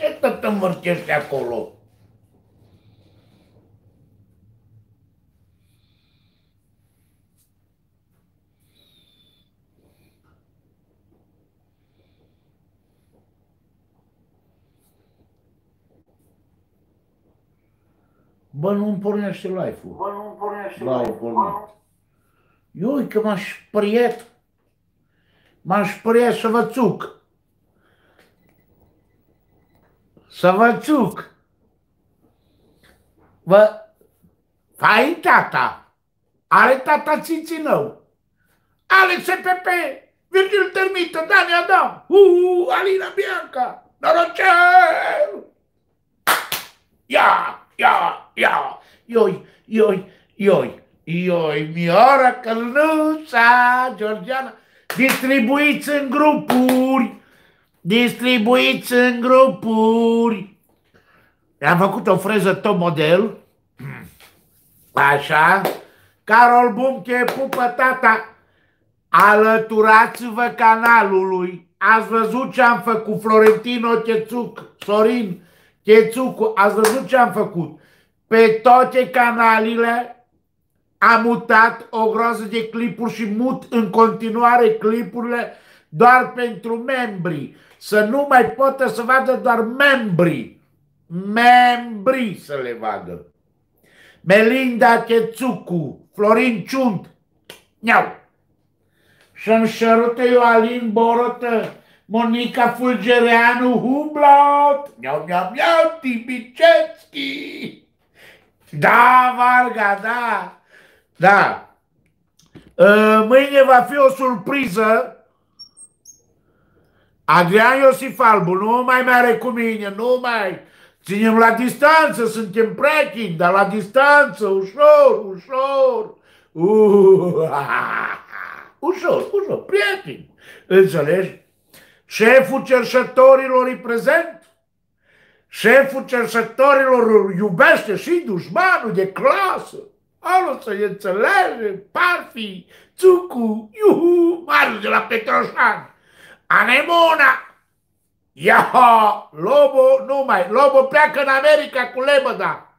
Ce tot învârtești acolo? Bă, nu-mi pornește live-ul. Live-ul. Ioi, că m-aș speriat. M-aș speriat să vă țuc. Să vă țuc. Vă... Fai tata. Are tata țiținău. Ale SPP. Virgil Termită, Dani Adam. Alina Bianca. Norocel. Ia. Ioi, Miora, Călnuța, Georgiana. Distribuiți în grupuri. Am făcut o freză top model. Așa. Carol Bumche, pupă tata. Alăturați-vă canalului. Ați văzut ce am făcut? Florentino Chețuc, Sorin Chețucu, ați văzut ce am făcut? Pe toate canalele am mutat o groază de clipuri și mut în continuare clipurile doar pentru membri. Să nu mai poată să vadă doar membrii. Membrii să le vadă. Melinda Chețucu, Florin Ciunt, Niau. Și-mi șărute eu Alin Borotă, Monica Fulgereanu, Hublot, Miau, Tibiceschi. Da, Varga, da. Mâine va fi o surpriză. Adrian Iosif Albu nu mai are cu mine, nu mai. Ținem la distanță, suntem prechini, dar la distanță, ușor. Ușor, prieteni. Înțelegi? Șeful cerșătorilor e prezent. Șeful cerșătorilor iubește și dușmanul de clasă. Alo să înțelege, Parfi, Țucu, Marius de la Petroșani, Anemona. Lobo pleacă în America cu lebăda.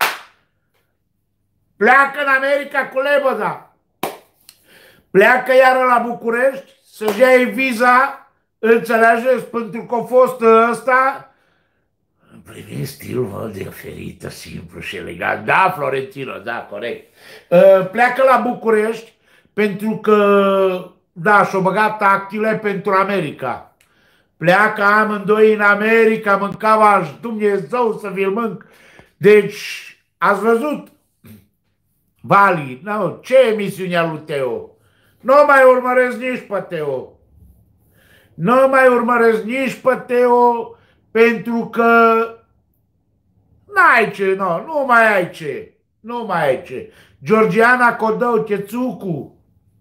Pleacă iară la București să-și ia viza, înțelegeți, pentru că a fost ăsta, privind stilul meu de ferită, simplu și elegant. Da, Florentino, da, corect. Pleacă la București pentru că, da, și-o băgat tactile pentru America. Pleacă amândoi în America, mâncava și Dumnezeu să vi-l mânc. Deci, ați văzut? Vali, no, ce emisiune a lui Teo? Nu mai urmăresc nici pe Teo, pentru că n-ai ce, nu mai ai ce. Georgiana Codău, Chețucu.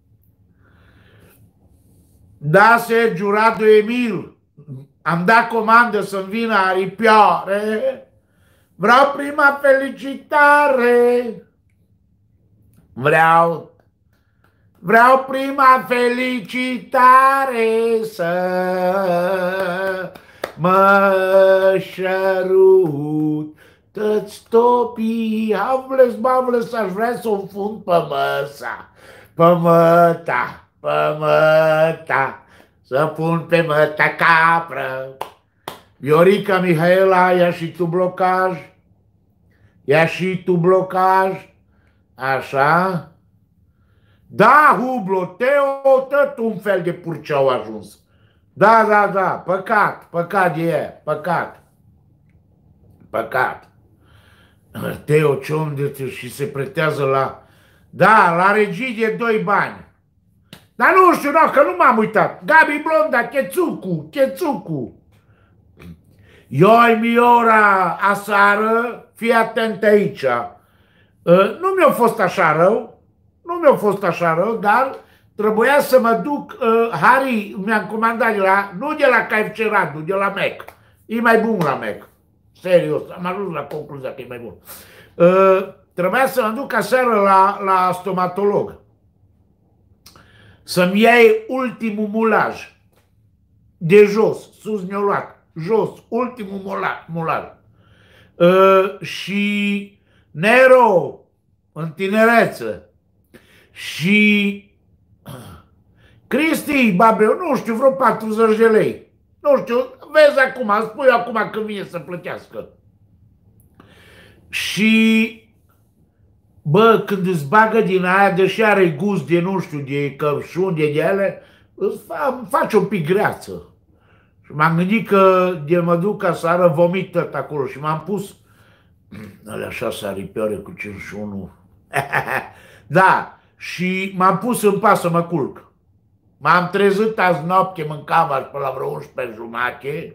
Da, Sergiu Radu Emil. Am dat comandă să-mi vină aripioare. Vreau prima felicitare. Vreau prima felicitare să mă șărut toți topii. Havles, aș vrea să o fund pe măsa, pe măta, să pun pe măta capră. Viorica Mihaela, ia și tu blocaj, așa. Da, Hublo, Teo, tot un fel de purceau ajuns. Da, păcat de ea, păcat. Teo, ce om de și se pretează la regii de 2 bani. Dar nu știu, că nu m-am uitat. Gabi Blonda, Chețucu. Ioi Miora, aseară, fii atent aici. Nu mi-a fost așa rău, dar trebuia să mă duc, Harry mi-a comandat nu de la KFC Radu, de la Mac. E mai bun la Mac. Serios, am ajuns la concluzia că e mai bun. Trebuia să mă duc aseară la stomatolog. Să-mi iei ultimul mulaj. De jos, sus mi-o luat. jos, ultimul mular. Și Nero în tinerețe și Cristi Babeu, nu știu, vreo 40 de lei. Nu știu, vezi acum, spui acum când vine să plătească. Și bă, când îți bagă din aia, deși are gust de, nu știu, de căpșuni, de ele, îți face un pic greață. Și m-am gândit că de mă duc aseară, vomit tot acolo și m-am pus alea 6 aripioare cu 51. Da, și m-am pus în pas să mă culc. M-am trezit azi noapte, mâncam pe la vreo 11:30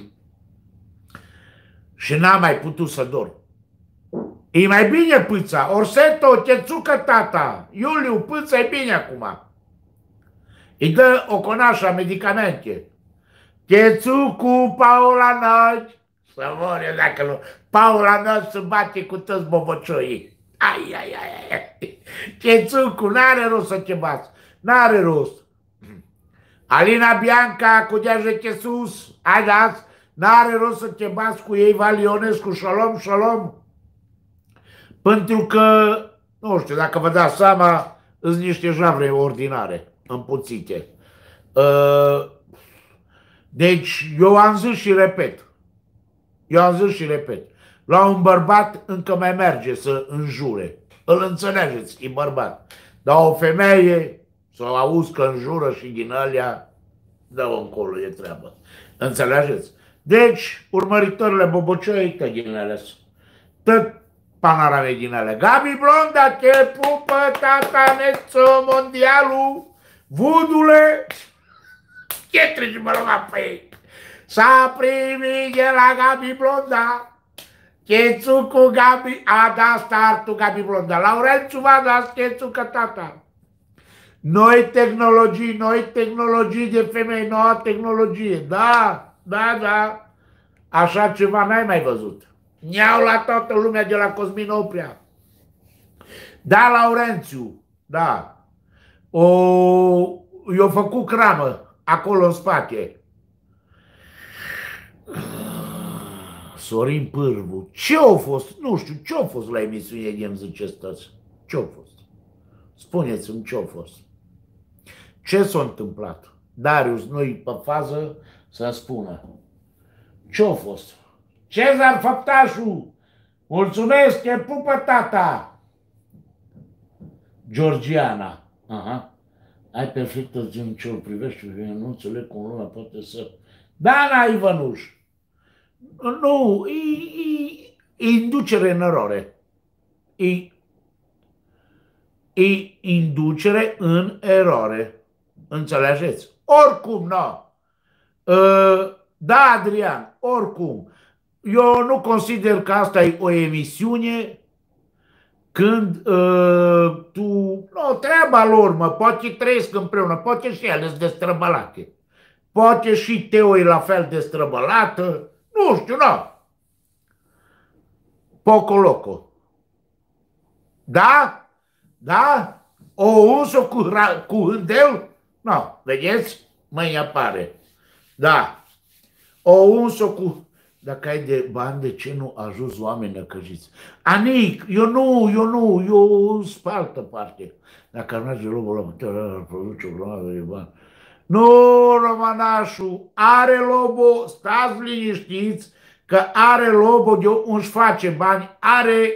și n-am mai putut să dorm. E mai bine pâța. Orseto, te țucă tata. Iuliu, pâța e bine acum. Îi dă o conașă medicamente. Te țucu, Paula Noci. Să mor eu dacă nu. Paula Noci se bate cu toți bobocioii. Ai, ai, ai, ai. Te țucu, n-are rost să te bați. N-are rost. Alina Bianca cu degetul sus. Hai dați. N-are rost să te bați cu ei, Valionescu, șalom, șalom. Pentru că, nu știu, dacă vă dați seama, sunt niște javre ordinare, împuțite. Deci, eu am zis și repet. La un bărbat încă mai merge să înjure. Îl înțelegeți, e bărbat. Dar o femeie, să o auzi că înjură și din alea, dă-o încolo, e treabă. Înțelegeți? Deci, urmăritorile Bobocioi, că din ele tot panorame din ele. Gabi Blonda, te pupă, tata, nețo, mondialul, vudule, ce treci mă rog pe ei? S-a primit de la Gabi Blonda, chețu cu Gabi, a dat startul Gabi Blonda, Laurențiu va da chețu că tata. Noi tehnologii de femei, nouă tehnologie, da, așa ceva n-ai mai văzut. Ne-au la toată lumea de la Cosmin Oprea. Da, Laurențiu, da. I-a făcut cramă acolo în spate. Sorin Pârvu. Ce-a fost? Nu știu, ce-a fost la emisiune de-mi ziceți toți? Ce-a fost? Spuneți-mi ce-a fost. Ce s-a întâmplat? Darius, nu-i pe fază să spună. Ce-a fost? Cezar Făptașu, mulțumesc, te pupă tata. Georgiana, aha. Ai perfectă zi în ce-l privește, nu înțeleg cum lumea poate să... Dana Ivănuș, nu, e inducere în eroare. E inducere în eroare. Înțelegeți? Oricum, nu. Da, Adrian, oricum. Eu nu consider că asta e o emisiune când tu... Nu, treaba lor, mă, poate trăiesc împreună, poate și ele sunt destrăbălate. Poate și Teo e la fel destrăbălată. Nu știu, nu. Poco loco. Da? Da? O unsă cu hândel? Nu, vedeți? Mâine apare. Da. O unsă cu... Dacă ai de bani, de ce nu ajuți oameni năcăjiți? Anic, eu sunt pe altă parte. Dacă ar merge lobul la mântuire, ar produce o grămadă de bani. Nu, Romanașu, are lobo, stați liniștiți, că are lobo de își face bani, are,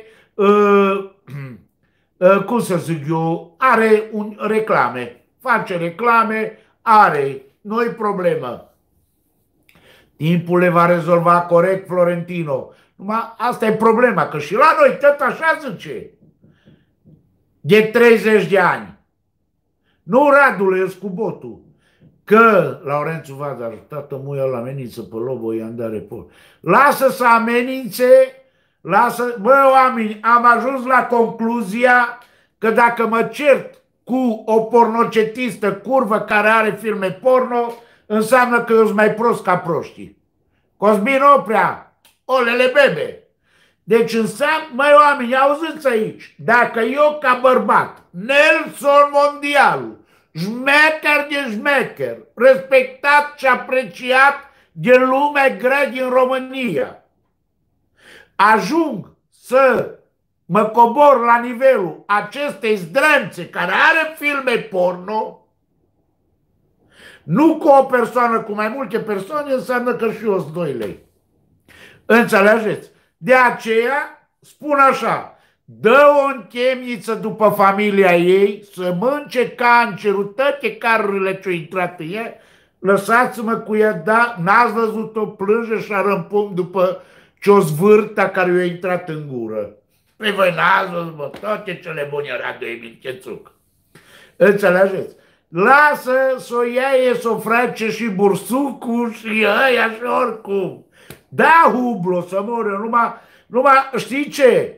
cum să zic eu, are reclame, face reclame, are, nu-i problemă. Timpul le va rezolva corect, Florentino. Numai asta e problema, că și la noi tot așa zice. De 30 de ani. Nu Radule, cu botul. Că Laurențiu Vazar, tată muia la amenință pe lobo, i-am dat report. Lasă să amenințe, lasă... Bă, oameni, am ajuns la concluzia că dacă mă cert cu o pornocetistă curvă care are filme porno, înseamnă că eu sunt mai prost ca proștii. Cosmin Oprea, olele bebe. Deci înseamnă, măi oameni, auziți aici, dacă eu ca bărbat, Nelson Mondialu, șmecher de șmecher, respectat și apreciat din lumea grea din România. Ajung să mă cobor la nivelul acestei zdrânțe care are filme porno, nu cu o persoană, cu mai multe persoane, înseamnă că și eu sunt 2 lei. Înțelegeți? De aceea spun așa, dă-o în chemniță după familia ei, să mânce cancerul, toate carurile ce-au intrat în ea, lăsați-mă cu ea, da, n-ați văzut-o plânge și arămpum după ce-o zvârta care i-a intrat în gură. Păi voi n-ați văzut, bă, toate cele bune Radio Emil Chețuc. Înțelegeți? Lasă să o iaie, să o face și bursucul și ăia și oricum. Da, Hublot, să moră, numai, știi ce?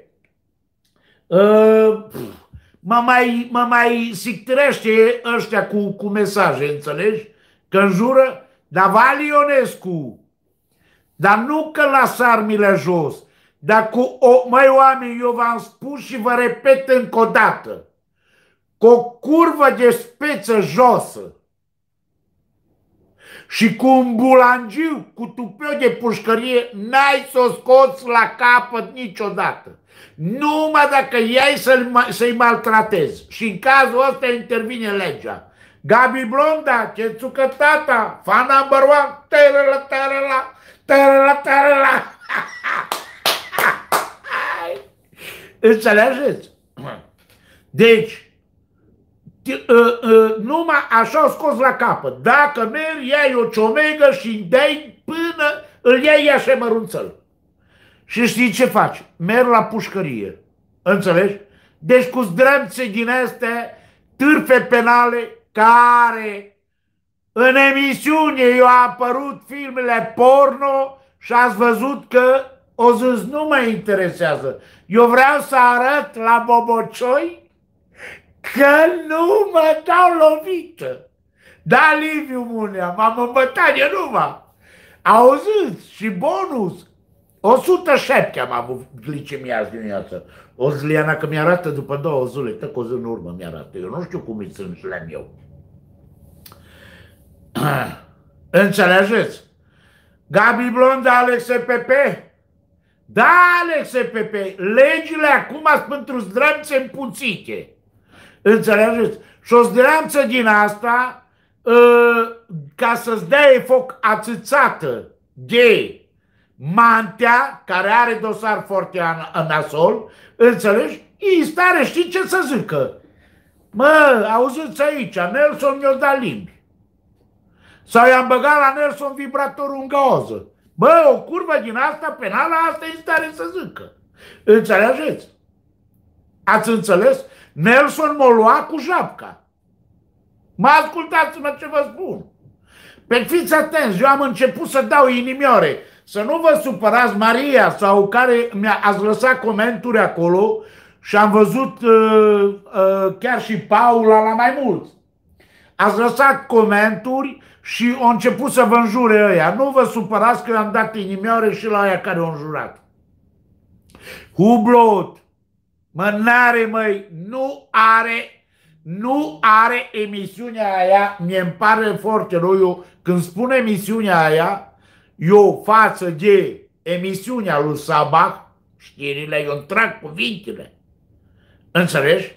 Mă mai sictirește ăștia cu mesaje, înțelegi? Că înjură, dar Vali Ionescu, dar nu că las armile jos, dar măi oameni, eu v-am spus și vă repet încă o dată, cu o curvă de speță josă și cu un bulangiu, cu tupeu de pușcărie, n-ai să o scoți la capăt niciodată. Numai dacă iei să-i maltratezi. Și în cazul ăsta intervine legea. Gabi Blonda, Chețucă tata, fan number one, terela, terela, terela, terela. Înțelegeți? Deci, numai așa o scos la capăt. Dacă mergi, iai o ciomegă și îi dai până îl iei așa mărunțăl. Și știi ce faci? Merg la pușcărie. Înțelegi? Deci cu zdrămțe din astea, târfe penale, care în emisiune i-au apărut filmele porno și ați văzut că o zis nu mă interesează. Eu vreau să arăt la Bobocioi că nu mă dau lovită. Da, Liviu Munea, m-am îmbătat de numai. Auziți? Și bonus. 107 am avut glicemia azi dimineață. O Zliana că mi-arată după 2 zile, tot o zi în urmă mi-arată. Eu nu știu cum îi sunt șlem eu. Înțelegeți? Gabi Blonda, Alex EPP. Da, Alex EPP, legile acum sunt pentru zdrămțe împuțite. Înțelegeți? Și o zdrămță din asta, ca să-ți dea foc ațățată de Mantea, care are dosar foarte nasol, înțelegi? În stare, știi ce să zică? Mă, auziți aici, Nelson mi-o dat limbi. Sau i-am băgat la Nelson vibratorul în gauză. Bă, o curvă din asta penală, asta e în stare să zică. Înțelegeți? Ați înțeles? Nelson m-o lua cu japca. Mă ascultați-mă ce vă spun. Pe fiți atenți, eu am început să dau inimioare. Să nu vă supărați, Maria, sau care ați lăsat comentarii acolo și am văzut chiar și Paula la mai mulți. Ați lăsat comentarii și au început să vă înjure ăia. Nu vă supărați că am dat inimioare și la aia care au înjurat. Hublot, mă, n-are, măi, nu are emisiunea aia, mi-e pare foarte rău, eu când spun emisiunea aia, eu față de emisiunea lui Sabah, știrile, eu cuvintele. Înțelegi?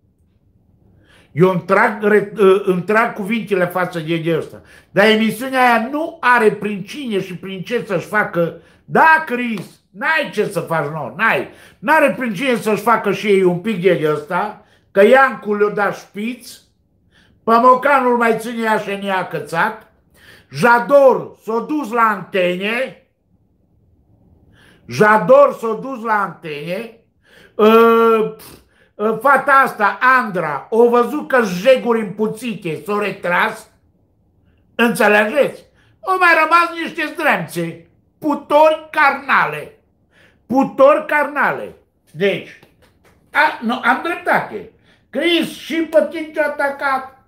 Eu îmi trag cuvintele față de ăsta. Dar emisiunea aia nu are prin cine și prin ce să-și facă. Da, Cris, n-ai ce să faci, nu, n-are prin cine să-și facă și ei un pic de ăsta, că Iancu le-a dat șpiț, Pămocanul mai ține așa ne-a cățat, Jador s-a dus la antene, fata asta, Andra, o văzut că jeguri împuțite, s-o retras, înțelegeți? Au mai rămas niște zdremțe, putori carnale. Deci, am dreptate. Cris, și pe tine ce-a atacat.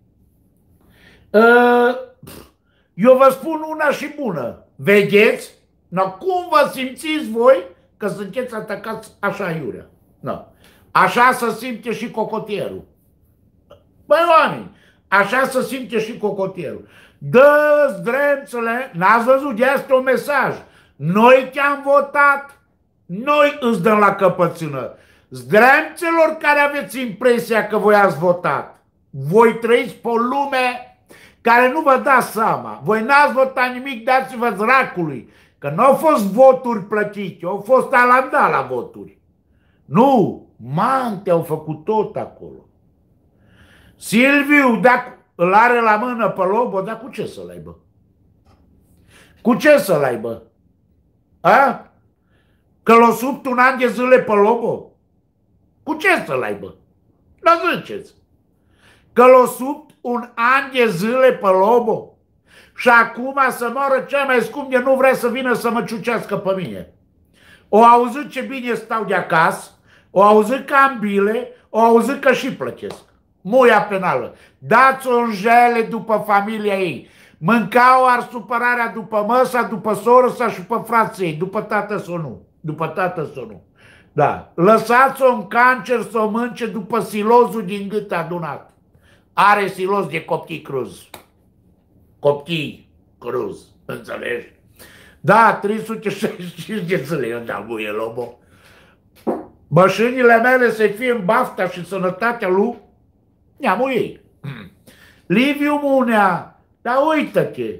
Eu vă spun una și bună. Vedeți? Cum vă simțiți voi că sunteți atacați așa iurea? Așa se simte și cocotierul. Băi, oameni, așa se simte și cocotierul. Dă-ți drepțele, n-ați văzut, este un mesaj. Noi te-am votat, noi îți dăm la căpățână. Zdremțelor care aveți impresia că voi ați votat. Voi trăiți pe o lume care nu vă dați seama. Voi n-ați votat nimic, dați-vă dracului. Că nu au fost voturi plătite, au fost alanda la voturi. Nu, mante au făcut tot acolo. Silviu, dacă îl are la mână pe Lobo, dar cu ce să-l aibă? Cu ce să-l aibă? A? Că l-o subt un an de zile pe Lobo? Cu ce să-l aibă? La ziceți. Că l-o subt un an de zile pe Lobo? Și acum să moară cea mai scump de nu vrea să vină să mă ciucească pe mine. O auzit ce bine stau de acasă, o auzit că am bile, o auzit că și plătesc. Muia penală. Dați-o în jele după familia ei. Mâncau ar supărarea după măsa, după soră sa și după frații ei, după tată sau nu. După tată sau nu. Da. Lăsați-o în cancer să o mânce după silozul din gât adunat. Are siloz de coptii cruz. Coptii cruz. Înțelegi? Da, 365 de zile eu dau muie Lobo. Bășânile mele să fie în bafta și sănătatea lui neamul ei. Liviu Munea, dar uită-te.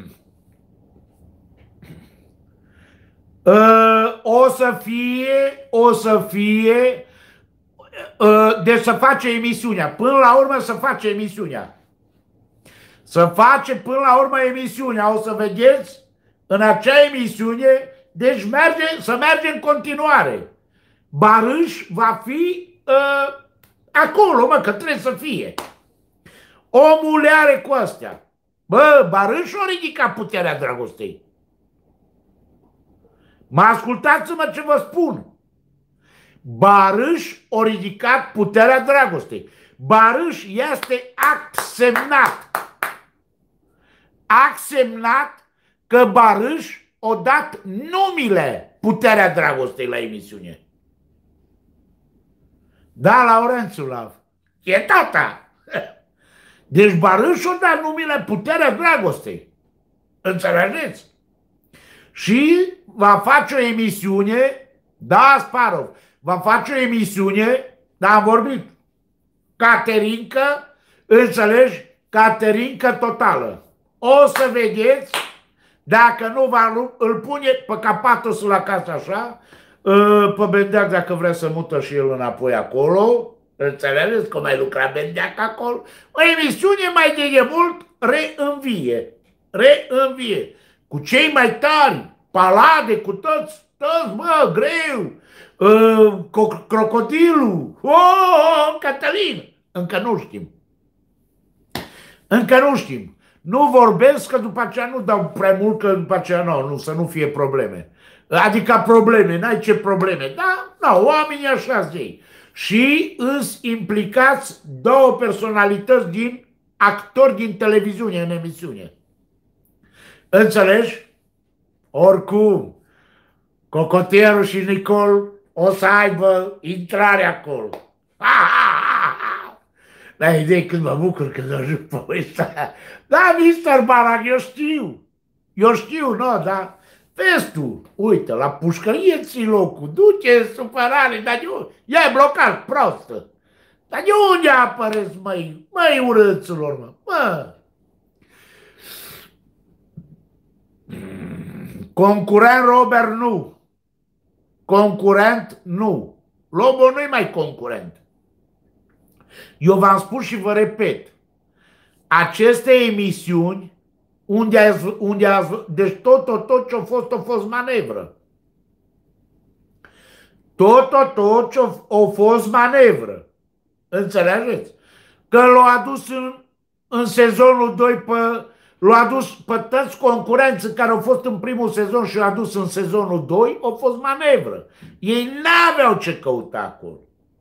O să fie, deci să face emisiunea. Până la urmă să face emisiunea. Să face până la urmă emisiunea. O să vedeți în acea emisiune, deci să merge în continuare. Barâș va fi acolo, mă, că trebuie să fie. Omul are cu astea. Bă, Barâș o ridicat puterea dragostei. Mă ascultați-mă ce vă spun. Barâș o ridicat puterea dragostei. Barâș este act semnat. Act semnat că Barâș o dat numele puterea dragostei la emisiune. Da, Laurențiu, la... E tata. Deci Barâș o dat numele puterea dragostei. Înțelegeți? Și va face o emisiune, da, Sparov, va face o emisiune, da, am vorbit, Caterincă, înțelegi? Caterincă totală. O să vedeți, dacă nu îl pune pe capatos la casă așa, pe Bendeac dacă vrea să mută și el înapoi acolo, înțelegeți cum ai lucrat Bendeac acolo, o emisiune mai de mult reînvie, cu cei mai tari, Palade, cu toți, mă, greu, Crocodilul, Cătălin, încă nu știm. Nu vorbesc că după aceea nu dau prea mult, că după aceea nu, să nu fie probleme. Adică probleme, n-ai ce probleme, da? Nu, oamenii așa zi. Și îs implicați două personalități din actori din televiziune în emisiune. Înțelegi? Oricum, Cocoterul și Nicol o să aibă intrare acolo. N-ai idee când mă bucur când ajung povestea. Da, Mr. Barac, eu știu, nu, da? Vezi tu, uite, la pușcărie ții locul, du-te supărare, dar e blocat, prostă. Dar de unde apăreți, măi urâților, mă? Concurent Robert nu. Concurent nu. Lobo nu-i mai concurent. Eu v-am spus și vă repet, aceste emisiuni, deci tot ce a fost manevră. Tot ce a fost manevră. Înțelegeți? Că l-a adus în sezonul 2 l-a adus pe toți concurenții care au fost în primul sezon și l-a adus în sezonul 2, a fost manevră. Ei n-aveau ce căuta acolo.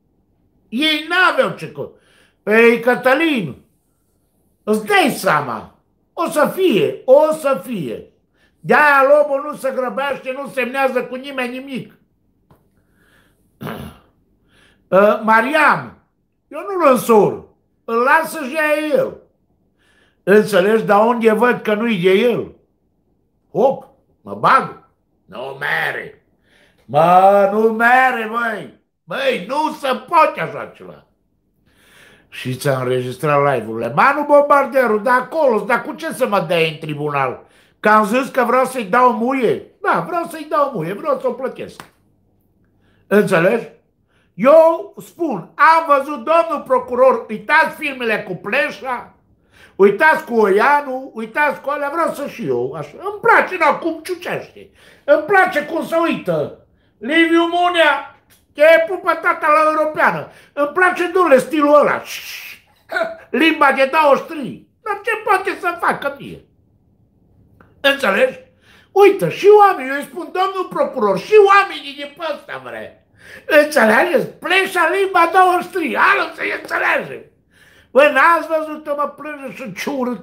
Păi, Cătălin, îți dai seama, o să fie. De-aia Lobo nu se grăbește, nu semnează cu nimeni nimic. Marian, eu nu-l însor, îl las să-și ia el. Înțelegi? Dar unde văd că nu-i de el? Hop, mă bag. Nu mere. Mă, nu mere, măi. Măi, nu se poate așa ceva. Și ți-a înregistrat live-urile. Manu Bombarderu, de acolo, dar cu ce să mă dea în tribunal? Că am zis că vreau să-i dau muie? Da, vreau să-i dau muie, vreau să o plătesc. Înțelegi? Eu spun, am văzut domnul procuror, uitați filmele cu Pleșa, uitați cu Oianu, uitați cu alea, vreau să și eu, așa. Îmi place, nu, cum ciucește. Îmi place cum se uită. Liviu Munea, e pupă tata la europeană. Îmi place, dule, stilul ăla. Limba de 23. Dar ce poate să facă mie? Înțelegi? Uite, și oamenii, eu îi spun, domnul procuror, și oamenii de pe ăsta vrea. Înțelegeți? Pleșa limba 23. Alo să-i înțelege. Bă, n-ați văzut-o, mă plânge și ciură.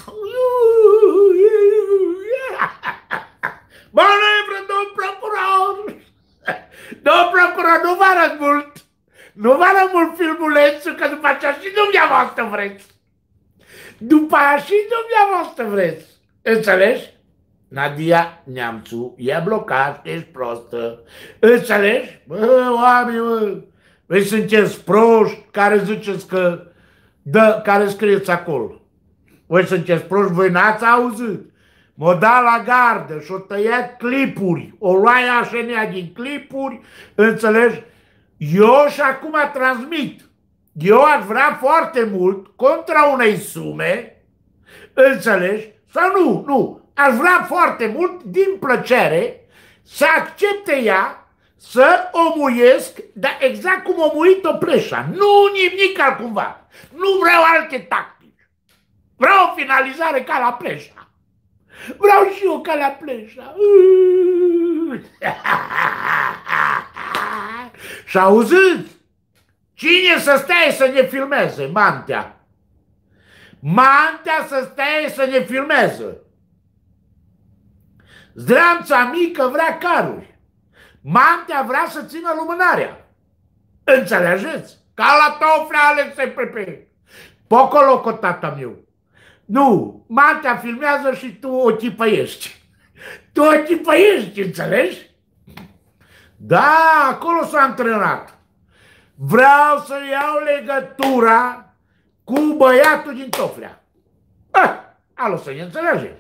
Bă, nu-i domn procuror. Domn procuror, nu vă arăt mult. Nu vă arăt mult filmulețul, că după aceea și dumneavoastră vreți. După aia și dumneavoastră vreți. Înțelegi? Nadia Neamțu e blocat, ești prostă. Înțelegi? Bă, oameni, bă, voi sunteți proști care ziceți că, dă, care scrieți acolo. Voi sunteți proști, voi n-ați auzit. M-o da la gardă și-o tăiat clipuri, o luai așenea din clipuri, înțelegi? Eu și acum transmit. Eu aș vrea foarte mult, contra unei sume, înțelegi? Sau nu, aș vrea foarte mult, din plăcere, să accepte ea să o muiesc, dar exact cum o muit-o Pleșa. Nu nimic altcumva. Nu vreau alte tactici. Vreau o finalizare ca la Pleșa. Vreau și eu ca la Pleșa. Și auziți? Cine să stea să ne filmeze? Mantea. Mantea să stea să ne filmeze. Zdreamța mică vrea caruri. Mantea vrea să țină lumânarea. Înțelegeți? Ca la Toflea Alexei Pepe. Pocolo cu tata meu. Nu, Mantea filmează și tu o chipăiești. Tu o chipăiești, înțelegi? Da, acolo s-a antrenat. Vreau să iau legătura cu băiatul din Toflea. Alo să ne înțelege.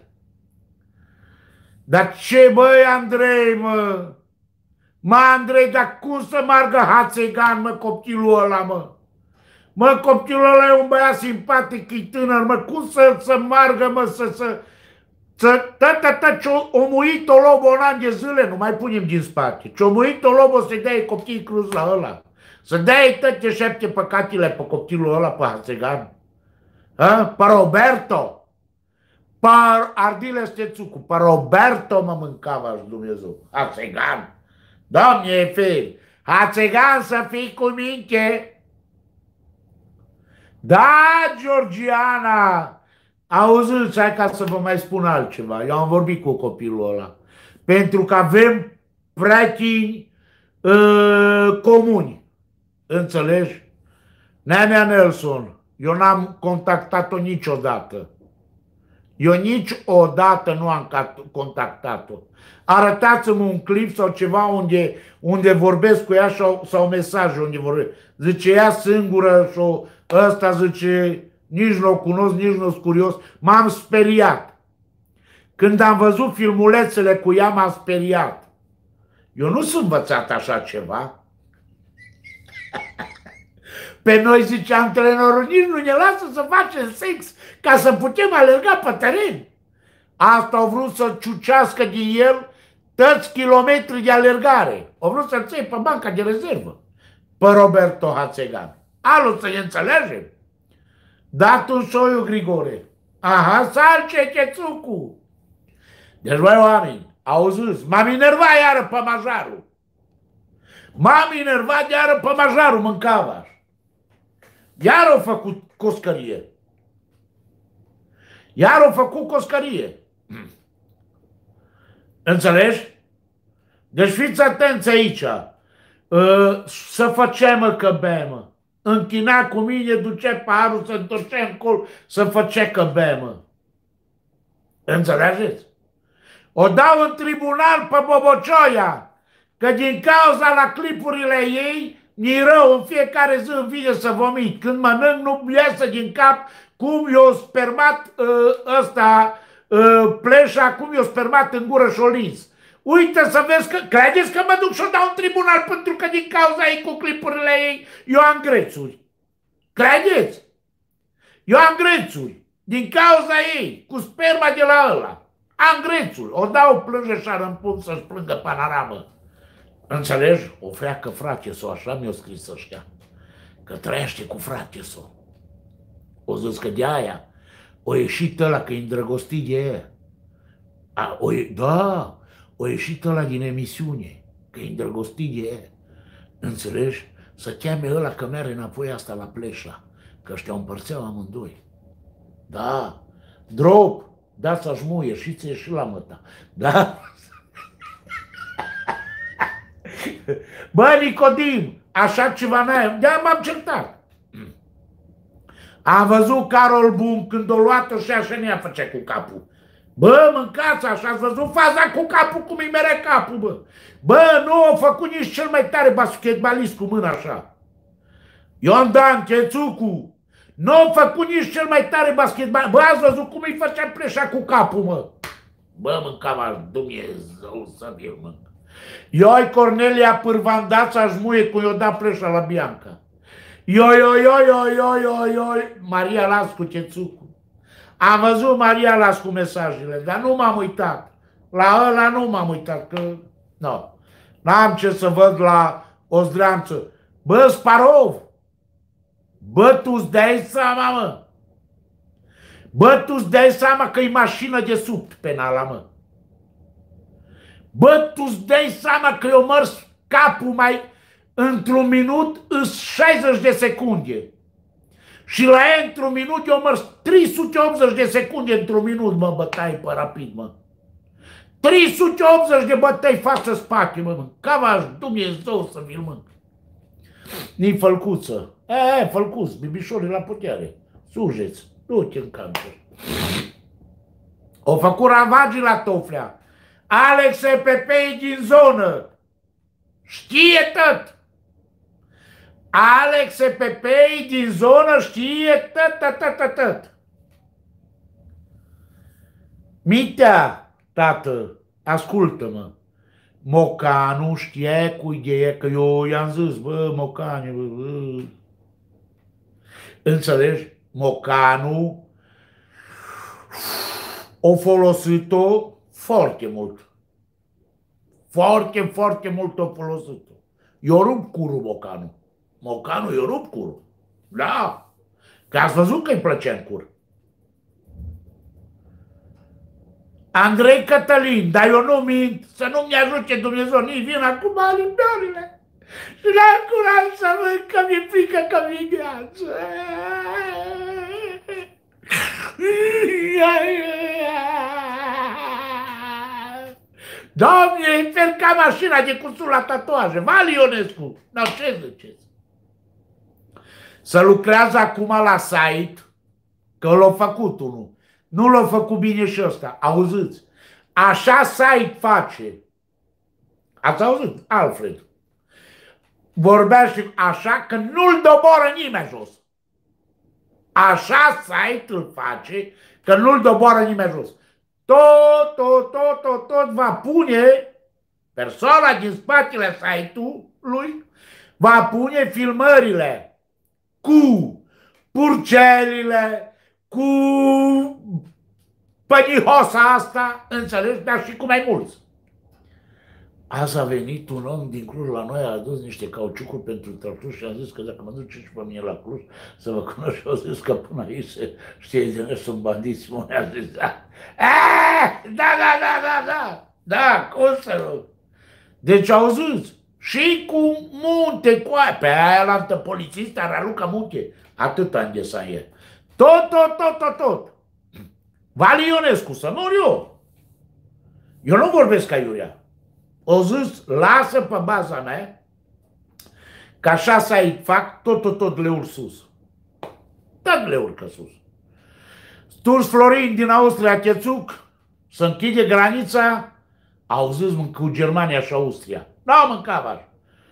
Dar ce băi, Andrei, mă? Mă, Andrei, dar cum să margă Hațegan, mă, copilul ăla, mă? Mă, copilul ăla e un băiat simpatic, e tânăr, mă, cum să margă, mă, ce-o muit-o lobo un an de zile, nu mai punem din spate. Ce-o muit-o lobo să-i dea copiii cruz la ăla. Să dea-i toate 7 păcatile pe copilul ăla, pe Hațegan. Pe Roberto. Pe Ardile Stețucu. Pe Roberto mă mâncava și Dumnezeu. Hațegan. Doamne feri. Hațegan să fii cu minte. Da, Georgiana. Auziți, hai ca să vă mai spun altceva. Eu am vorbit cu copilul ăla. Pentru că avem prieteni comuni. Înțelegi? Nenea Nelson, eu n-am contactat-o niciodată. Eu niciodată nu am contactat-o. Arătați-mi un clip sau ceva unde vorbesc cu ea sau mesaje unde vorbesc. Zice, ea singură și ăsta zice, nici nu o cunosc, nici nu-s curios. M-am speriat. Când am văzut filmulețele cu ea, m-am speriat. Eu nu sunt învățat așa ceva. Pe noi, zice antrenorul, nici nu ne lasă să facem sex ca să putem alerga pe teren. Asta au vrut să ciucească din el toți kilometri de alergare. Au vrut să-l ții pe banca de rezervă. Pe Roberto Hațegan. Alo, să ne înțelegem? Dat un soiu, Grigore. Aha, salce Chețucu. Deci, voi oameni, auziți, m-am enervat iară pe Majaru. M-am enervat iară pe Majaru, mâncava. Iar au făcut coscărie. Iar au făcut coscărie. Înțelegi? Deci fiți atenți aici. Să facem, mă, că bem. închina cu mine, ducea parul, se întorcea încolo, să făcea că bea, mă. Înțelegeți? O dau în tribunal pe Bobocioia, că din cauza la clipurile ei, mi-e rău, în fiecare zi îmi vine să vomit. Când mănânc, nu-mi iasă din cap cum i-o spermat pleșa, cum i-o spermat în gură și-o lins. Uite să vezi că, credeți că mă duc și-o dau în tribunal pentru că din cauza ei cu clipurile ei, eu am grețuri. Credeți? Eu am grețuri. Din cauza ei, cu sperma de la ăla. Am grețul. O dau plânge și în pun să-și plângă panoramă. Înțelegi? O freacă frate-s-o, așa mi-o scris ăștia. Că trăiește cu frate-s-o. O zis că de aia o ieșit ăla că e îndrăgostit de ea. Da, o ieșit ăla din emisiune, că e îndrăgostit de ea. Înțelegi? Să cheme ăla că merge înapoi asta la pleșa. Că ăștia o împărțeau amândoi. Da, drop, da să-și muie și ție și la măta. Da? Bă, Nicodim, așa ceva n-ai, de-aia m-am certat. Am văzut Carol Bun când o luat-o și așa ne-a făcea cu capul. Bă, mâncați așa, ați văzut faza cu capul, cum îi merea capul, bă. Bă, nu a făcut nici cel mai tare basketbalist cu mâna așa. Ion-Dan Chețucu. Nu a făcut nici cel mai tare basketbalist. Bă, ați văzut cum îi făcea pleșa cu capul, mă. Bă, mâncam, Dumnezeu să vi-l mânc. Ioi Cornelia Pârvandața aș muie cum i-o dat pleșa la Bianca. Ioi, Maria Lascu Chețucu. Am văzut Maria Lascu mesajele, dar nu m-am uitat. La ăla nu m-am uitat, că nu. N-am ce să văd la Ozdreanță. Bă, Sparov, bă, tu-ți dai seama, mă. Bă, tu-ți dai seama că e mașină de sub penala, mă. Bă, tu-ți dai seama că eu mărs capul mai într-un minut în 60 de secunde. Și la ea într-un minut eu mărs 380 de secunde într-un minut, mă, bătai pe rapid, mă. 380 de bătăi față-spate, mă. Cam Dumnezeu să vi-l mânc. Ni Fălcuță. Fălcuț, bibișorii la putere. Sujeți, du-te în cancer. O făcut ravagii la Toflea. Alex EPP din zonă. Știe tot. Alex EPP din zonă știe tot. Mitea, tată, ascultă-mă. Mocanu știe cu ideea că eu i-am zis, bă, Mocanu, bă. Înțelegi? Mocanu o folosit-o foarte mult. Foarte mult o folosit-o. Eu rup curul Mocanu. Mocanu, eu rup curul. Da. Că ați văzut că îi plăcea în cur. Andrei Cătălin, dar eu nu mint, să nu-mi ajute Dumnezeu, nici vin acum alimberile. Și n-am curaj să văd că mi-e frică că mi-e viață. Doamne, îi ferca mașina de cusut la tatuaje. Vali Ionescu. No, ce ziceți? Să lucrează acum la site, că l-a făcut unul. Nu l-a făcut bine și ăsta. Auziți? Așa site face. Ați auzit? Alfred. Vorbea și așa că nu-l doboară nimeni jos. Așa site îl face că nu-l doboară nimeni jos. Tot va pune persoana din spatele site-ului, va pune filmările cu purcelile, cu pănihosa asta, înțelegi, dar și cu mai mulți. Azi a venit un om din Cluj la noi, a adus niște cauciucuri pentru tractor și a zis că dacă mă duce și pe mine la Cluj să vă cunosc, și a zis că până aici se știe de noi sunt bandiți, mă, a zis, da, cum să nu? Deci auziți, și cu munte, cu aia, pe aia la altă polițistă, Raluca Munte, atât am desan el. Tot. Vali Ionescu, să mor eu. Eu nu vorbesc ca Iurea. O zis, lasă pe baza mea Că așa să-i fac, tot le urc sus. Tot le urcă sus. Sturs Florin din Austria, Chețuc, să închide granița, auziți cu Germania și Austria. N-au mâncat așa.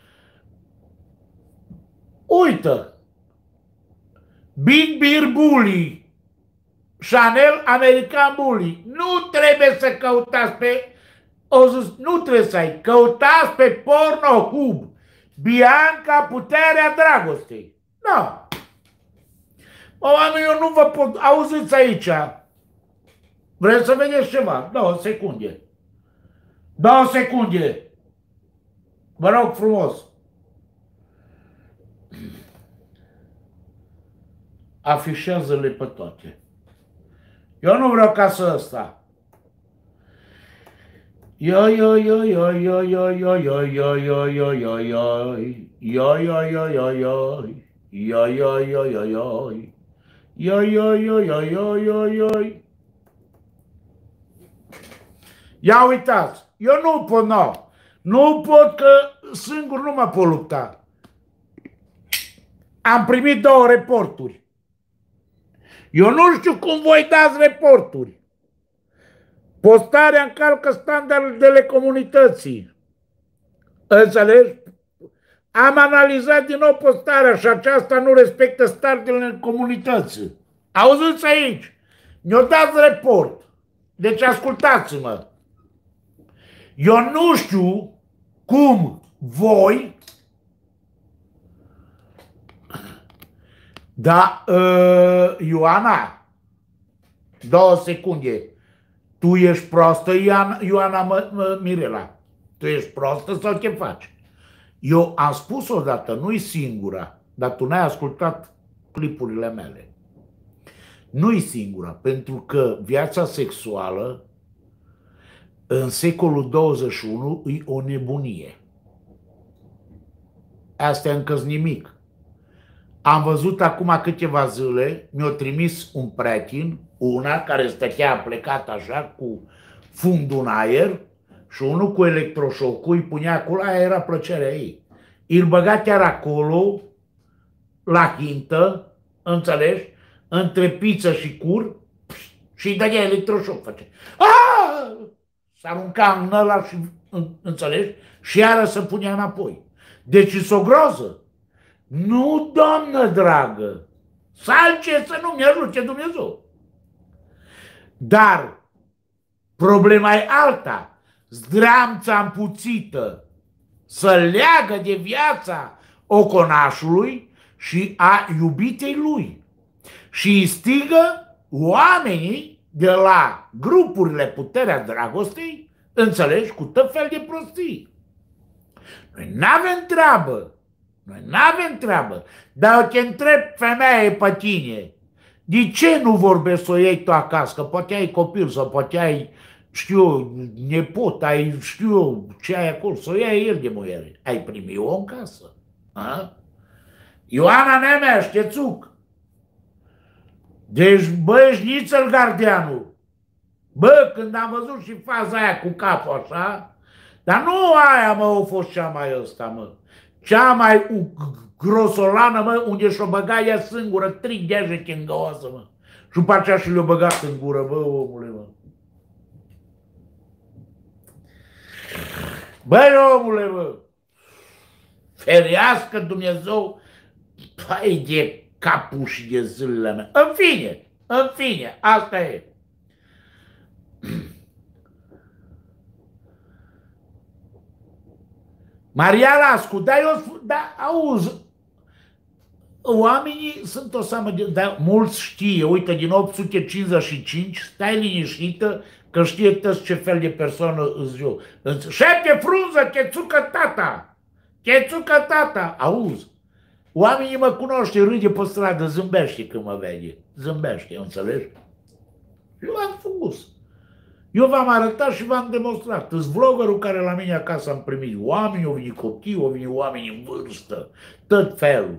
Uită, Big Beer Bully, Chanel American Bully, nu trebuie să căutați pe, nu trebuie să-i căutați pe Pornhub, Bianca, puterea dragostei. Nu. Oameni, eu nu vă pot, auziți aici, vreți să vedeți ceva? 2 secunde. 2 secunde. Vă rog frumos. Afișează-le pe toate. Eu nu vreau ca să ăsta. Ia uitați, eu nu pot, nu pot că singur nu mă pot lupta. Am primit 2 reporturi. Eu nu știu cum voi dați reporturi. Postarea încalcă standardele comunității. Înțelegi? Am analizat din nou postarea și aceasta nu respectă standardele comunității. Auziți aici? Ne-o dați report. Deci ascultați-mă. Eu nu știu cum voi, da, Ioana, 2 secunde, tu ești prostă, Ioana Mirela, tu ești prostă sau ce faci? Eu am spus odată, nu-i singura, dar tu n-ai ascultat clipurile mele. Nu-i singura, pentru că viața sexuală în secolul 21 e o nebunie. Asta încă-s nimic. Am văzut acum câteva zile, mi-a trimis un prieten, una care stătea plecat așa cu fundul în aer și unul cu electroșocul, îi punea acolo, aia era plăcerea ei. Îl băga chiar acolo, la hintă, înțelegi, între piță și cur și îi dădea electroșoc. Face. S-arunca în ăla și, înțelegi, și iară se punea înapoi. Deci e o groză. Nu, doamnă dragă, salce să nu mi-ajute Dumnezeu. Dar problema e alta. Zdreamța împuțită să leagă de viața oconașului și a iubitei lui. Și îi stigă oamenii de la grupurile Puterea Dragostei, înțelegi, cu tot fel de prostii. Noi n-avem treabă. Noi n-avem treabă, dar eu te întreb, femeie, pe tine, de ce nu vorbești să o iei tu acasă? Că poate ai copil sau poate ai, știu, nepot, ai, știu, ce ai acolo, să o iei el de muiere. Ai primit-o în casă. A? Ioana Nemea, Ștețuc. Deci, bă, ești nițel gardianul. Bă, când am văzut și faza aia cu capul așa, dar nu aia, mă, a fost cea mai ăsta, mă. Cea mai grosolană, mă, unde și-o băga ea singură, 3 degetele în găoasă, mă. Și după aceea și le-o băgat în gură, bă, omule, mă. Băi, omule, mă, ferească Dumnezeu, pai de capul și de zilele mele. În fine, asta e. Maria Lascu, dar eu, da, auzi, oamenii sunt o seamă de, dar mulți știe, uite, din 855, stai liniștită, că știe toți ce fel de persoană îți eu. Șepte frunză, chețucă tata, auzi, oamenii mă cunoaște, râde pe stradă, zâmbește când mă vede, zâmbește, înțelegi? Eu am spus. Eu v-am arătat și v-am demonstrat. Sunt vloggerul care la mine acasă am primit oameni, au venit copii, au venit oameni în vârstă, tot felul.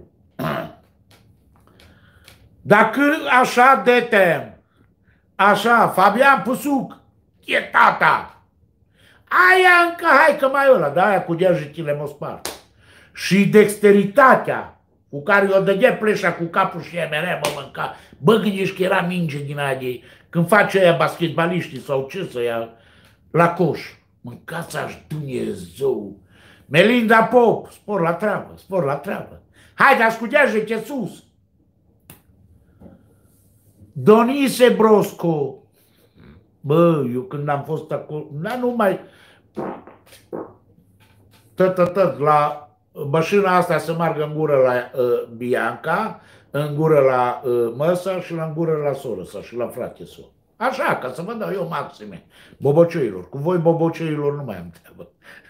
Dacă așa de tem, așa, Fabian Pusuc, e tata. Aia încă, hai că mai ăla, dar aia cu degetele mă spart. și dexteritatea cu care o dădea pleșa cu capul și ea mereu mă mânca. Bă, gândești că era minge din aia de ei. Când face aia basketbaliștii sau ce să ia la coș. Mâncați-aș Dumnezeu. Melinda Pop, spor la treabă, spor la treabă. Haide, ascultează ce sus. Donise Brosco. Bă, eu când am fost acolo, dar nu mai... la mașina asta să meargă în gură la Bianca, în gură la măsa și în gură la soră sa și la frate sa. Așa, ca să vă dau eu maxime bobocioilor. Cu voi bobocioilor nu mai am treabă.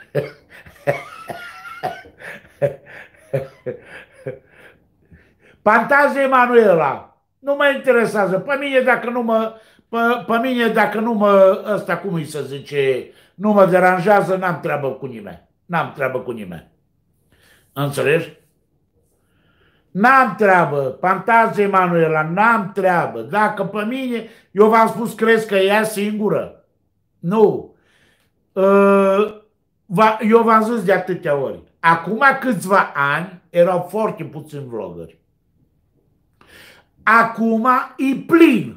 Pantazie Emanuela, nu mă interesează. Pe mine dacă nu mă, ăsta cum îi să zice, nu mă deranjează, n-am treabă cu nimeni. N-am treabă cu nimeni. Înțelegi? N-am treabă, Pantazie Emanuela, n-am treabă. Dacă pe mine, eu v-am spus, crezi că ea singură? Nu. Eu v-am zis de atâtea ori. Acum câțiva ani erau foarte puțini vloggeri. Acum e plin.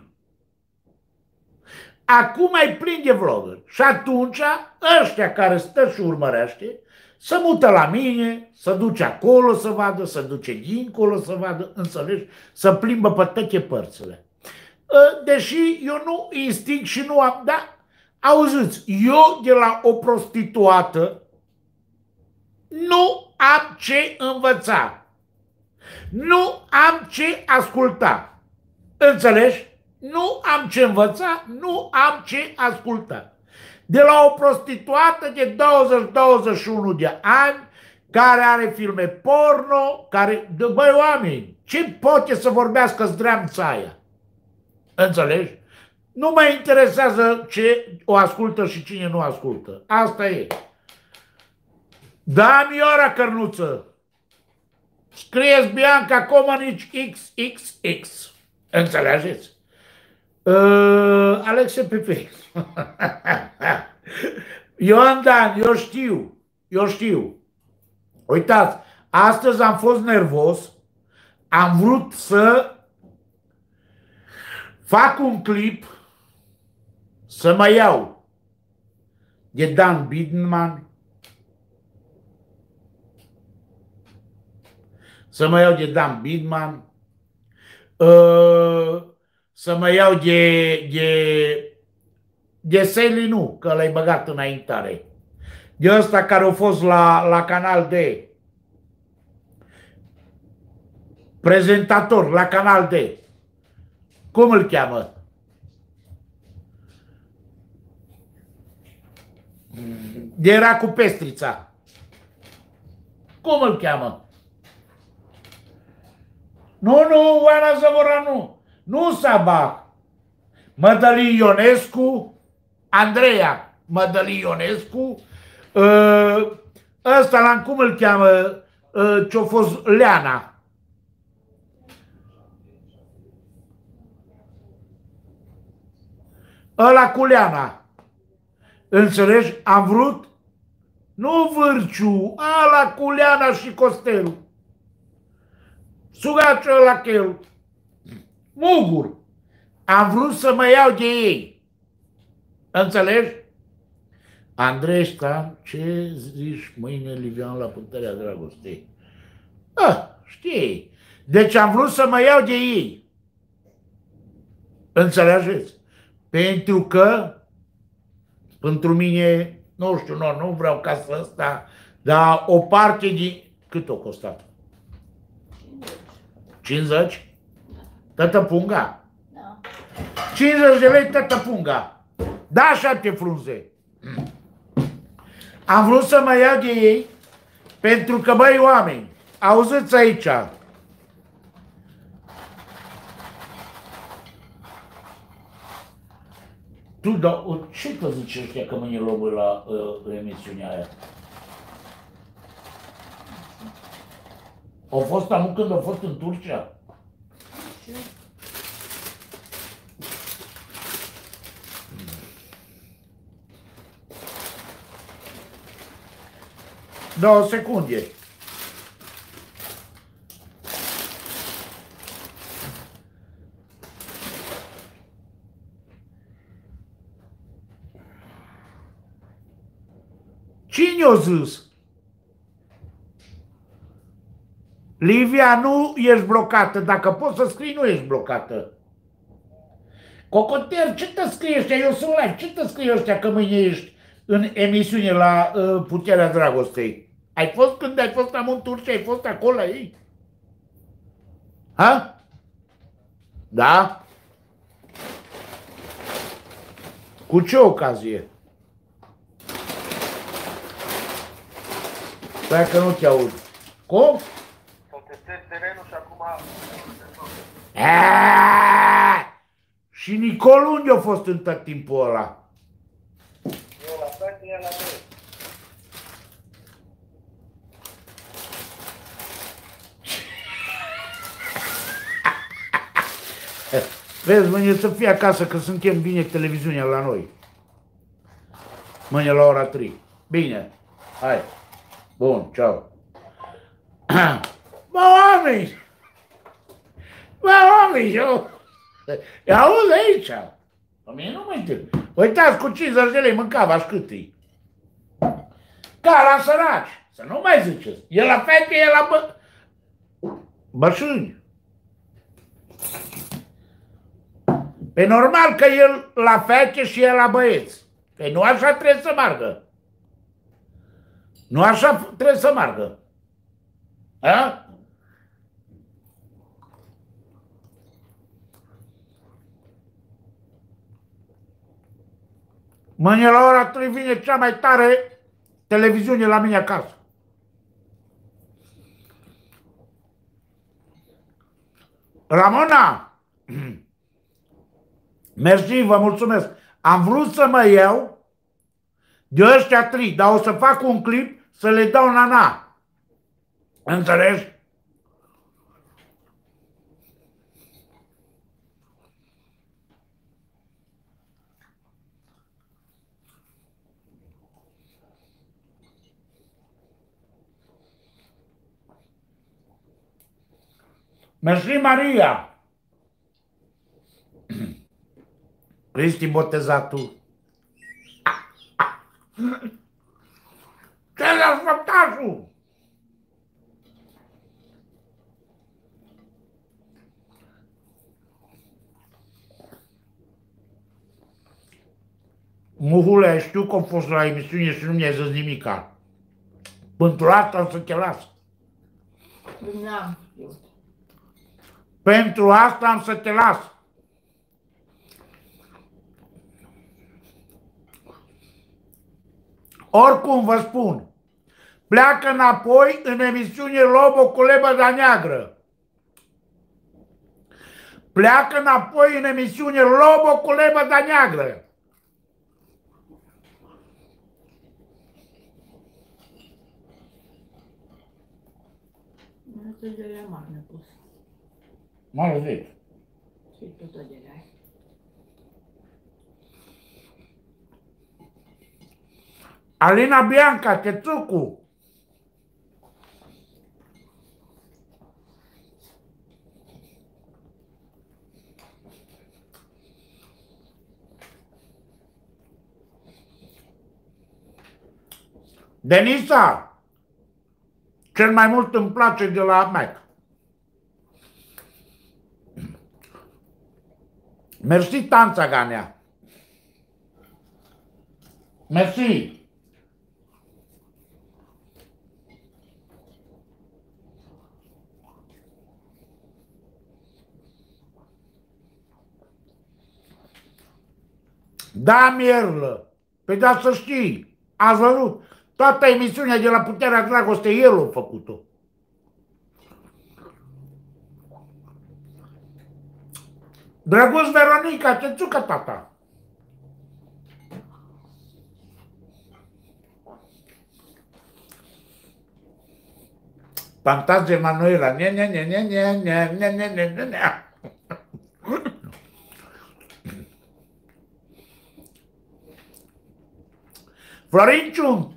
Acum e plin de vloggeri. Și atunci ăștia care stă și urmărește să mută la mine, să duce acolo să vadă, să duce dincolo să vadă, înțelegi? Să plimbă pe toate părțile. Deși eu nu instig și nu am... Da, auziți, eu de la o prostituată nu am ce învăța. Nu am ce asculta. Înțelegi? Nu am ce învăța, nu am ce asculta. De la o prostituată de 20-21 de ani, care are filme porno, care... Băi, oameni, ce poate să vorbească zdreamța aia? Înțelegi? Nu mă interesează ce o ascultă și cine nu ascultă. Asta e. Da, Miora Cărnuță. Scrieți Bianca Comănici XXX. Înțelegeți? Alexe Pepe. Ioan Dan, eu știu. Uitați, astăzi am fost nervos, am vrut să fac un clip, să mă iau de Dan Bidman, să mă iau de Selinu, că l-ai băgat înaintare. De ăsta care a fost la Canal D. Prezentator la Canal D. Cum îl cheamă? Era cu Pestrița. Cum îl cheamă? Nu, Oana Zăvoranu. Nu Sabah. Mădălin Ionescu, Andreea Mădălin Ionescu, ăsta la cum îl cheamă, ce-a fost Leana. Ăla cu Leana. Înțelegi? Am vrut, nu Vârciu, ăla cu Leana și Costelu. Sugaciu ăla chelu. Mugur. Am vrut să mă iau de ei. Înțelegi? Andrei Stan, ce zici mâine, Livian, la Puterea Dragostei? Știi. Deci am vrut să mă iau de ei. Înțelegeți? Pentru că, pentru mine, nu știu, nu vreau ca să ăsta, dar o parte din... Cât o costat? 50? Tătă punga? 50 de lei tătă punga. Da, 7 frunze. Am vrut să mă iau de ei pentru că, băi, oameni, auziți aici. Tu, dar ce te zice ăștia că mâine luăm la emisiunea aia? Au fost acum când au fost în Turcia? 2 secunde. Cine o zis? Livia, nu ești blocată. Dacă poți să scrii, nu ești blocată. Cocoter, ce te scrie ăștia? Eu sunt live. Ce te scrie ăștia că mâine ești în emisiune la Puterea Dragostei? Ai fost când ai fost la Munturci? Ai fost acolo la ei? Ha? Da? Cu ce ocazie? Stai că nu te aud. Cum? Să testezi terenul și acum... Și Nicol unde a fost în tot timpul ăla? Eu la fete, ea la noi. Vezi, mâine să fie acasă, că suntem bine televiziunea la noi. Mâine la ora 3. Bine. Hai. Bun, ceau. Mă, oameni! Mă, oameni, eu... Auzi aici. La mine nu mă întâln. Uitați, cu 50 de lei mâncava și cât-i. Ca la săraci. Să nu mai ziceți. E la fete, e la bășâni. Pe normal că el la fete și el la băieți. Păi nu așa trebuie să meargă. Nu așa trebuie să meargă. A? Mâine la ora 3 vine cea mai tare televiziune la mine acasă. Ramona! Mersi, vă mulțumesc. Am vrut să mă iau de ăștia 3, dar o să fac un clip să le dau nana. Înțelegi? Mersi, Maria! Cristi botezatul. Ce-l-a făptașul? Muhule, știu că am fost la emisiune și nu mi-ai zis nimica. Pentru asta am să te las. N-am știut. Pentru asta am să te las. Oricum vă spun, pleacă înapoi în emisiune Lobo cu lebăda neagră. Pleacă înapoi în emisiune Lobo cu lebăda neagră. Mesajele mari mi-a pus. Mă zic. Și tot de la Alina Bianca, Tețucu. Denisa. Cel mai mult îmi place de la Mac. Mersi, Tanța Ganea. Mersi. Da, Mierlă. Păi da, să știi. Ați văzut. Toată emisiunea de la Puterea Dragostei, el a făcut-o. Drăguț Veronica, Tețucă, tata. Fantazie Manuela. Ne, ne, ne, ne, ne, ne, ne, ne, ne, ne, ne. Florinciu,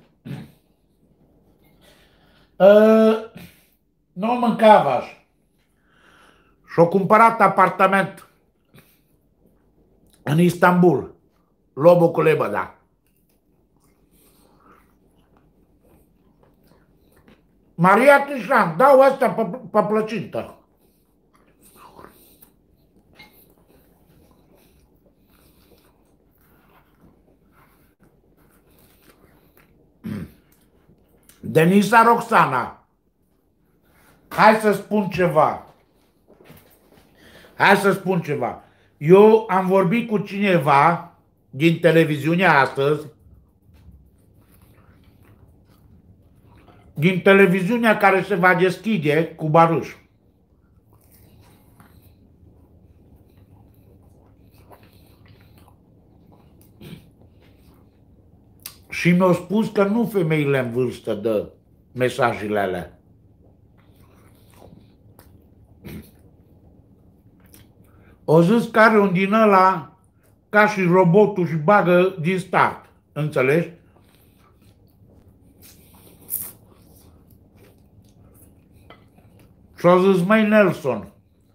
nu mâncava și-a cumpărat apartament în Istanbul, Lobo cu lebăda. Maria Crișan, dau asta pe plăcintă. Denisa Roxana, hai să spun ceva. Hai să spun ceva. Eu am vorbit cu cineva din televiziunea astăzi, din televiziunea care se va deschide cu Baruș. Și mi-au spus că nu femeile în vârstă dă mesajele alea. O zis că are un din ăla ca și robotul și bagă din start. Înțelegi? Și-a zis, măi Nelson,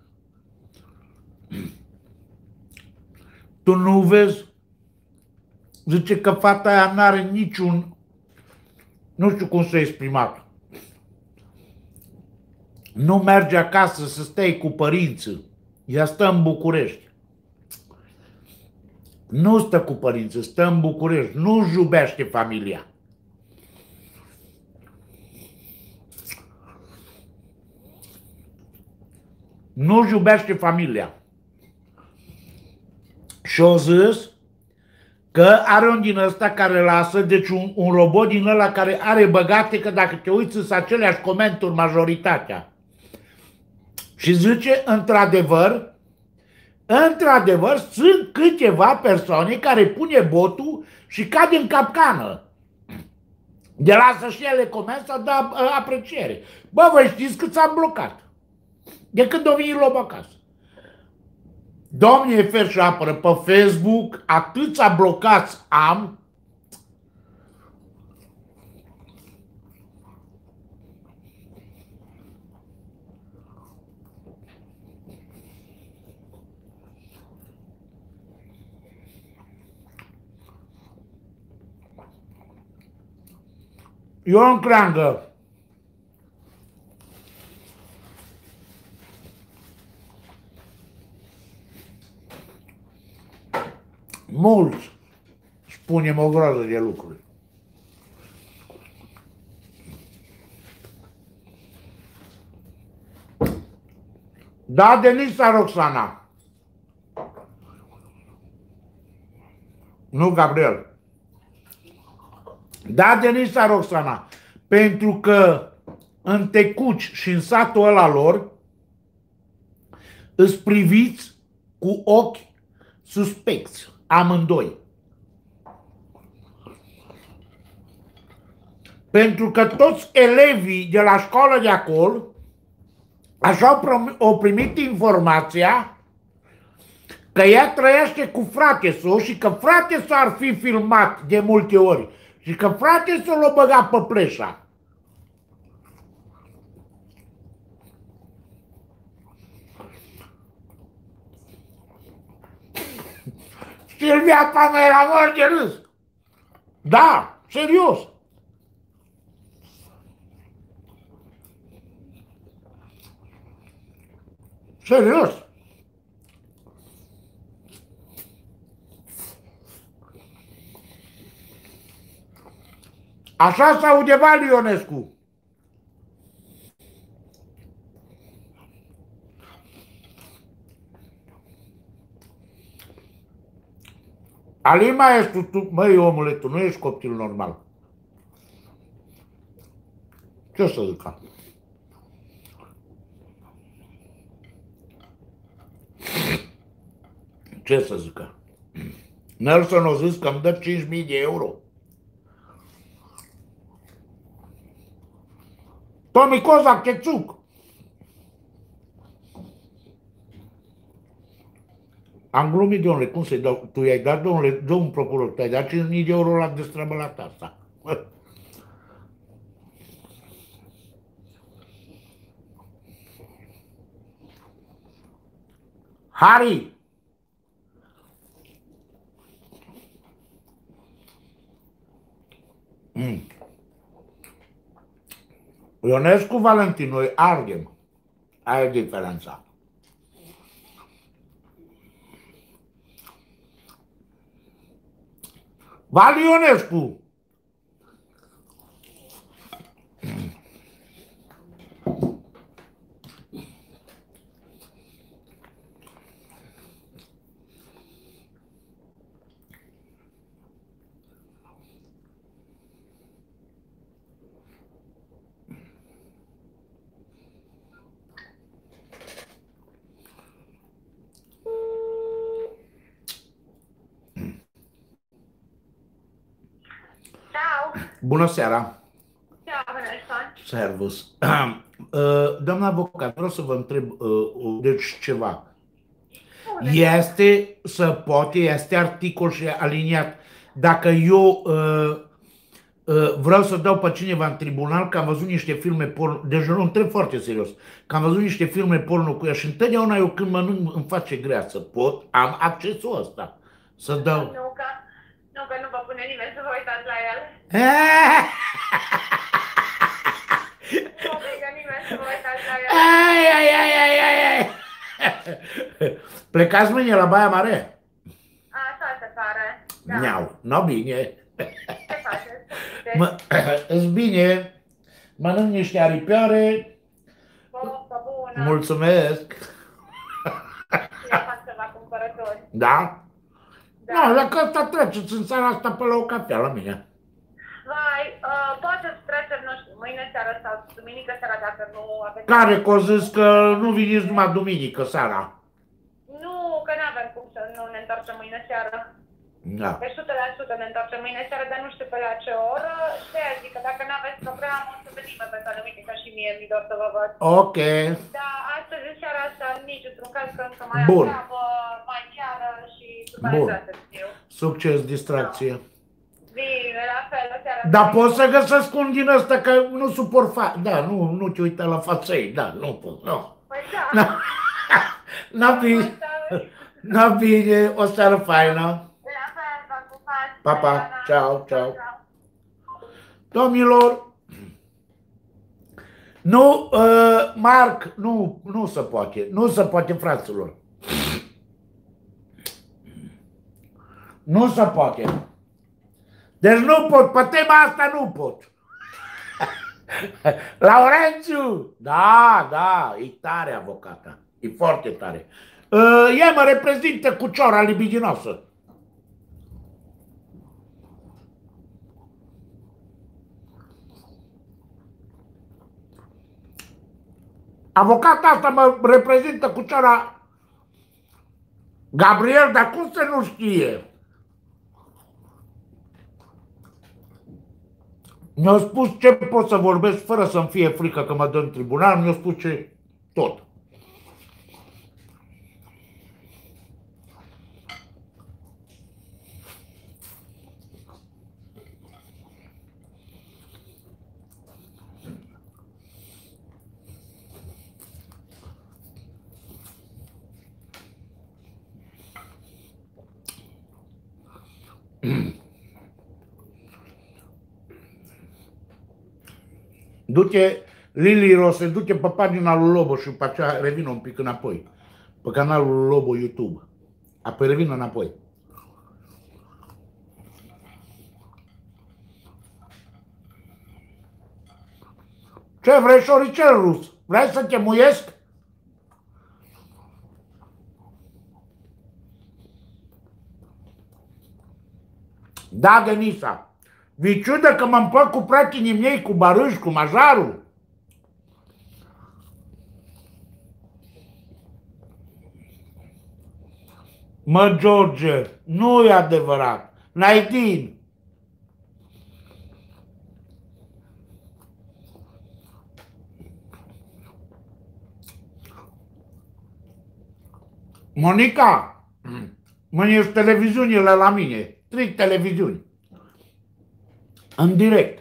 tu nu vezi? Zice că fata aia n-are niciun, nu știu cum s-a exprimat. Nu merge acasă să stai cu părinții. Ea stă în București. Nu stă cu părinții, stă în București. Nu-și iubește familia. Nu-și iubește familia. Și o zis că are un din ăsta care lasă, deci un robot din ăla care are băgate, că dacă te uiți sunt aceleași comenturi majoritatea. Și zice, într-adevăr, sunt câteva persoane care pune botul și cade în capcană. De lasă și ele comență să dă apreciere. Bă, voi știți cât s-am blocat? De când o venit lob acasă. Domnule fer și apără pe Facebook, atâția blocați am. Ion Creangă. Mulți spunem o groază de lucruri. Da, Denisa Roxana. Nu, Gabriel. Da, Denisa Roxana. Pentru că în Tecuci și în satul ăla lor îți priviți cu ochi suspecți, amândoi. Pentru că toți elevii de la școală de acolo așa au primit informația că ea trăiește cu frate-său și că frate-său ar fi filmat de multe ori și că frate-său l-a băgat pe pleșa. Silvia Pana era mort de râs. Da, serios. Serios. Așa s-aude Vali Ionescu. Alin Maestru, tu, măi omule, tu nu ești copil normal. Ce să zic? Ce să zică? Nelson a zis că îmi dă 5.000 de euro. Tomi Cozac, Chețuc. Am glumit, domnule, cum să-i dau? Tu i-ai dat, domnule, domnul procuror, tu ai dat 5.000 de euro la destrăbălata asta. Harry! Ionescu, Valentin, noi argem. Aia e diferența. Vali Ionescu! Ciao! Bună seara! Ciao, Nelson! Servus! Doamna avocat, vreau să vă întreb deci ceva. Este, să poate, este articol și aliniat. Dacă eu vreau să dau pe cineva în tribunal că am văzut niște filme porno, deci nu întreb foarte serios, că am văzut niște filme porno cu ea și întotdeauna eu când mănânc îmi face grea să pot, am accesul ăsta, să dau. Nu că nu vă pune nimeni să vă uitați la el. Nu obligă nimeni să vă uitați la el. Ai. Plecați mâine la Baia Mare? Așa se pare. Da. Miau, no bine. Ce faceți? Îți bine, mănânc niște aripioare. Poftă bună. Mulțumesc. Eu fac ceva cumpărători. Da? Da. Nu, dacă asta treceți în seara asta pe la o cafea la mine. Vai, poți să trecem, nu știu, mâine seara sau duminică seara dacă nu aveți... Care că o zis că nu veniți numai duminică seara? Nu, că nu avem cum să nu ne întoarcem mâine seară. Da. Pe 100% ne întoarcem mâine seară, dar nu știu pe la ce oră. Și zic că dacă nu aveți program, o să venim pe anumite, ca și mie mi dor să vă văd. Ok. Da, astăzi în seara asta nici într-un caz că încă mai Bun. am treabă, mai chiară și după Bun. aceea să știu. Succes, distracție. Bine, la fel, o seară. Dar pot să găsesc un din ăsta că nu suport Da, nu te uita la fața ei. Da, nu pot, nu. Păi da. N-a bine. N-a bine, o seară faină. La fel, vă pupați. Pa, pa. Ciao, ciao. Domnilor, nu, Marc, nu se poate. Nu se poate, fraților. Nu se poate. Deci nu pot, pe tema asta nu pot. Laurențiu! Da, e tare avocata. E foarte tare. Ea mă reprezintă cu ciora libidinoasă. Avocata asta mă reprezintă cu ciora Gabriel, dar cum să nu știe? Mi-au spus ce pot să vorbesc fără să-mi fie frică că mă dă în tribunal, mi-au spus ce tot. Du-te, Lili Rose, du-te pe pagina lui Lobo și pe aceea revină un pic înapoi. Pe canalul lui Lobo YouTube. Apoi revină înapoi. Ce vrei, șoricel rus? Vrei să te muiesc? Da, Denisa. Vi ciudă că mă împăc cu prietenii mei, cu Barâș, cu Majarul? Mă, George, nu e adevărat. Naidin. Monica, mâine ești televiziunile la mine. 3 televiziuni. În direct.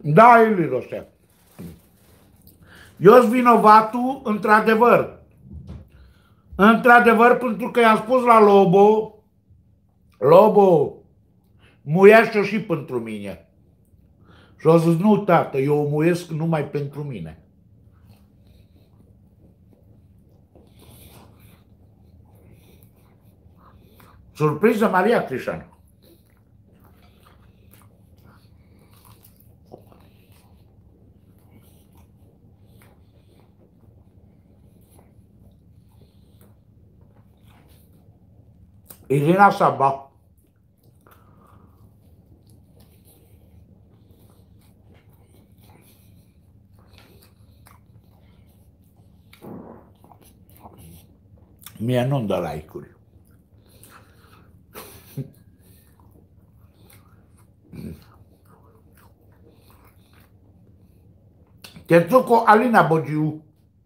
Da, Ili ăștia. Eu sunt vinovatul, într-adevăr. Într-adevăr, pentru că i-am spus la Lobo, Lobo, muiește-o și pentru mine. Și a zis, nu, tată, eu o muiesc numai pentru mine. Surpriză Maria Crișan. Irina Saba. Mie nu-mi dă like-uri. Tetsuko Alina Bogiu.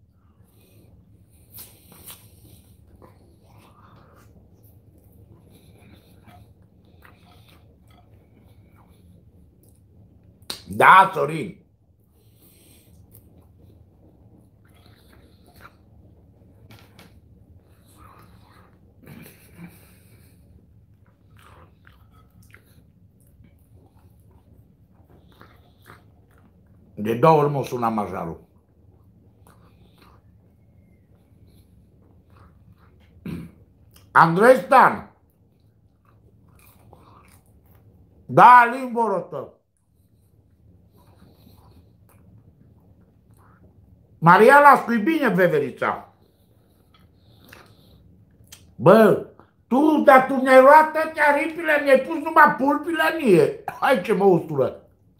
Da, Sorin. De 2 ori m-a sunat majarul. Andrei Stan. Da, Alin Borotă. Mariala, spui bine, Veverița. Bă, dar tu mi-ai luat toate aripile, mi-ai pus numai pulpile mie. Hai ce mă ustură.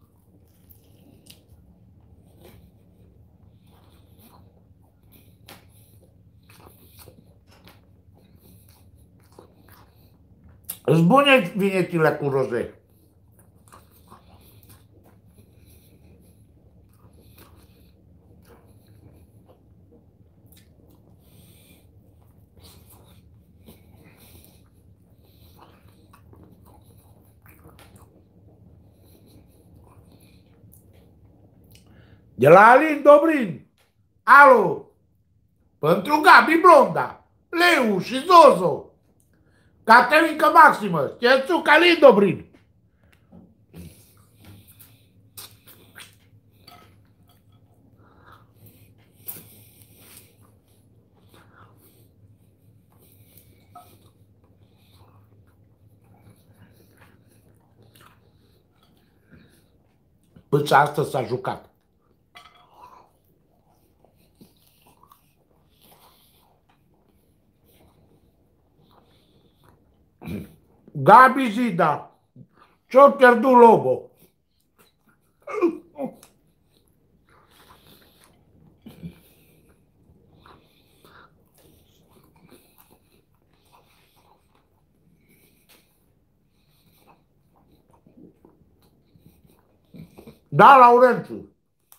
Îți bune vinetile cu roze. De la Alin Dobrin. Alo. Pentru Gabi Blonda, Leu și Zozo. Caterinca Maximă, Chețuc Alin Dobrin. Până astăzi s-a jucat. Gabi Zida, ce-o pierdut Lobo. Da, Laurențiu.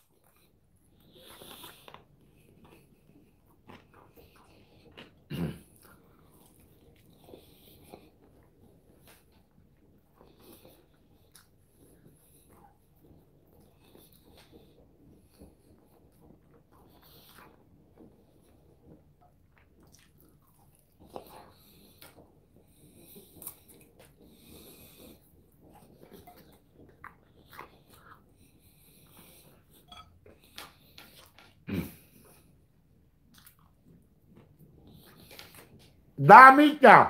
Da, Mica.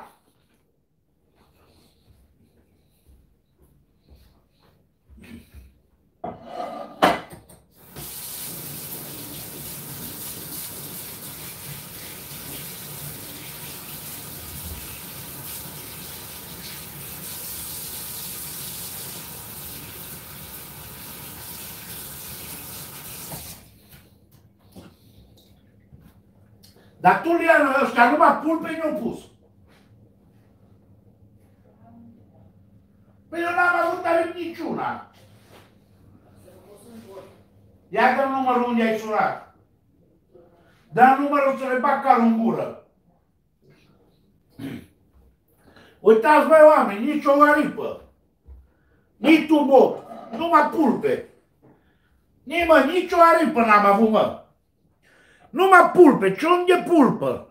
Dar tu, Liana, ăștia numai pulpe mi-au pus. Păi eu n-am avut aripi niciuna. Ia dă numărul unde ai sunat. Dă numărul să le bag calul în gură. Uitați, băi, oameni, nici o aripă. Nici tuboc. Numai pulpe. Nimă, nici o aripă n-am avut, mă. Numai pulpe. Ce unde pulpă?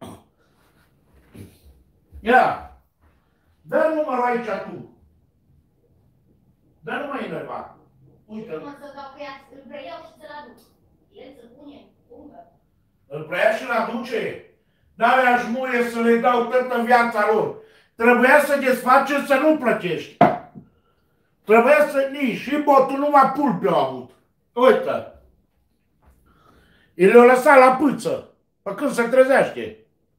Ia. Dă numărul aici tu. Dă numai enerva. Uite. Mă să dau că îl preiau și să-l aduc. El să pune pungă. Îl preia și-l aduce. N-avea șmuie să le dau toată viața lor. Trebuia să desface să nu plătești. Trebuia să nici. Și botul numai pulpe au avut. Uite. El le-a lăsat la pâță. Pe când se trezește.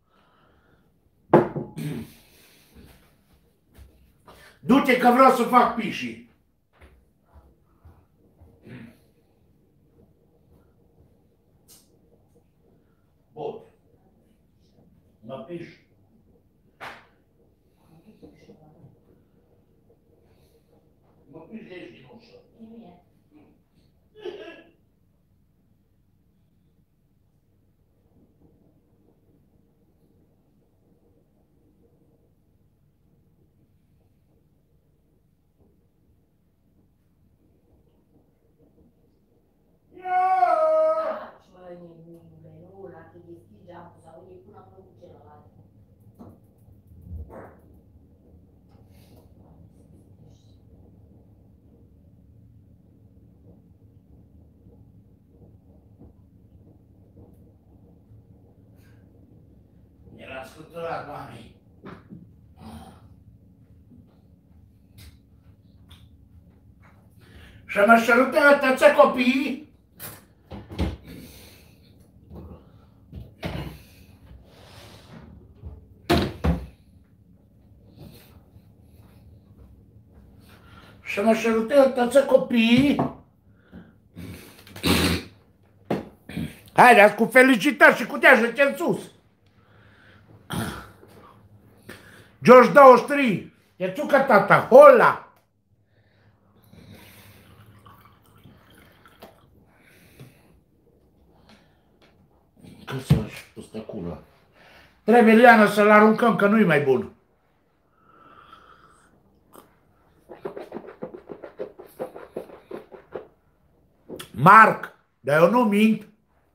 Du-te că vreau să fac pișii. Bun. Mă piș. Mă piș de aici din ușă. Era scuturat, mami. Și mă șerută tăță copiii. Și mă șerută tăță copiii. Haideți cu felicitări și cu deajete în sus. George 23, e țucă tata, hola! Cât să faci ăsta cură? Trebuie, Liana, să-l aruncăm, că nu-i mai bun. Marc, dar eu nu mint.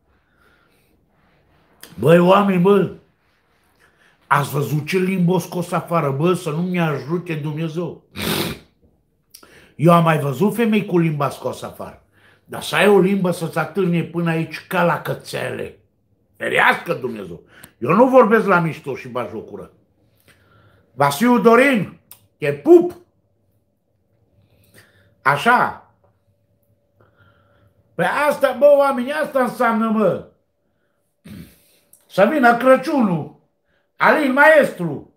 Băi, oameni, bă, ați văzut ce limbă o scos afară, bă, să nu-mi ajute Dumnezeu. Eu am mai văzut femei cu limba scos afară, dar să ai o limbă să-ți atârne până aici ca la cățele. Ferească Dumnezeu. Eu nu vorbesc la mișto și bajocură. Vasiu Dorin, te pup. Așa. Păi asta, bă, oameni, asta înseamnă, mă. Să vină Crăciunul. Alin Maestru.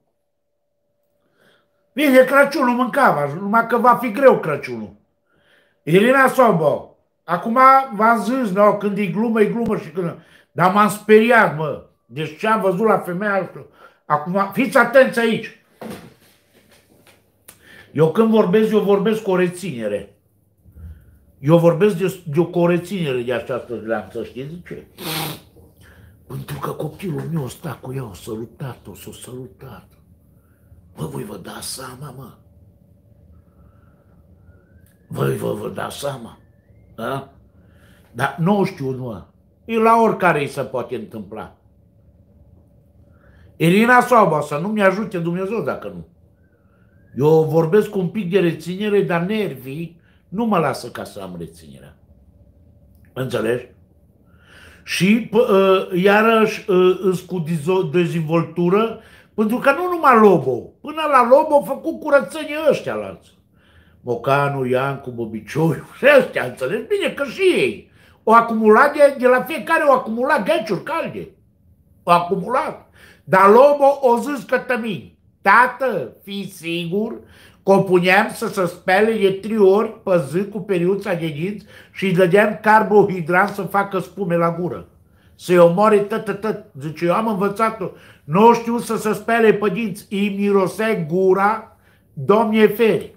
Vine Crăciunul, mâncava, numai că va fi greu Crăciunul. Irina Sobo. Acum v-am zis, no, când e glumă și când... Dar m-am speriat, mă. Deci ce am văzut la femeia asta. Acum, fiți atenți aici. Eu când vorbesc, eu vorbesc cu o reținere. Eu vorbesc cu o reținere de această gleanță, știți de ce? Pentru că copilul meu sta cu ea, o salutat-o, s-o salutat. Bă, voi vă dați seama, mă? Voi vă dați seama? Da? Dar nu știu, mă. E la oricare îi se poate întâmpla. Irina Soba, să nu mi-ajute Dumnezeu dacă nu. Eu vorbesc cu un pic de reținere, dar nervii nu mă lasă ca să am reținerea. Înțelegi? Și iarăși îți cu dezvoltură, pentru că nu numai Lobo. Până la Lobo au făcut curățenie ăștia la alții. Mocanu, Iancu, Bobicioiu și ăștia, înțelegi? Bine că și ei. O acumulat de la fiecare, o acumulat gheciuri calde. O acumulat. Dar Lobo o zis Cătămini, tată, fii sigur că o puneam să se spele de 3 ori pe zi cu periuța de dinți și îi dădeam carbohidrat să facă spume la gură. Să-i omoare tot. Zice, eu am învățat-o. Nu știu să se spele pe dinți. Îi mirosea gura, Domne feri.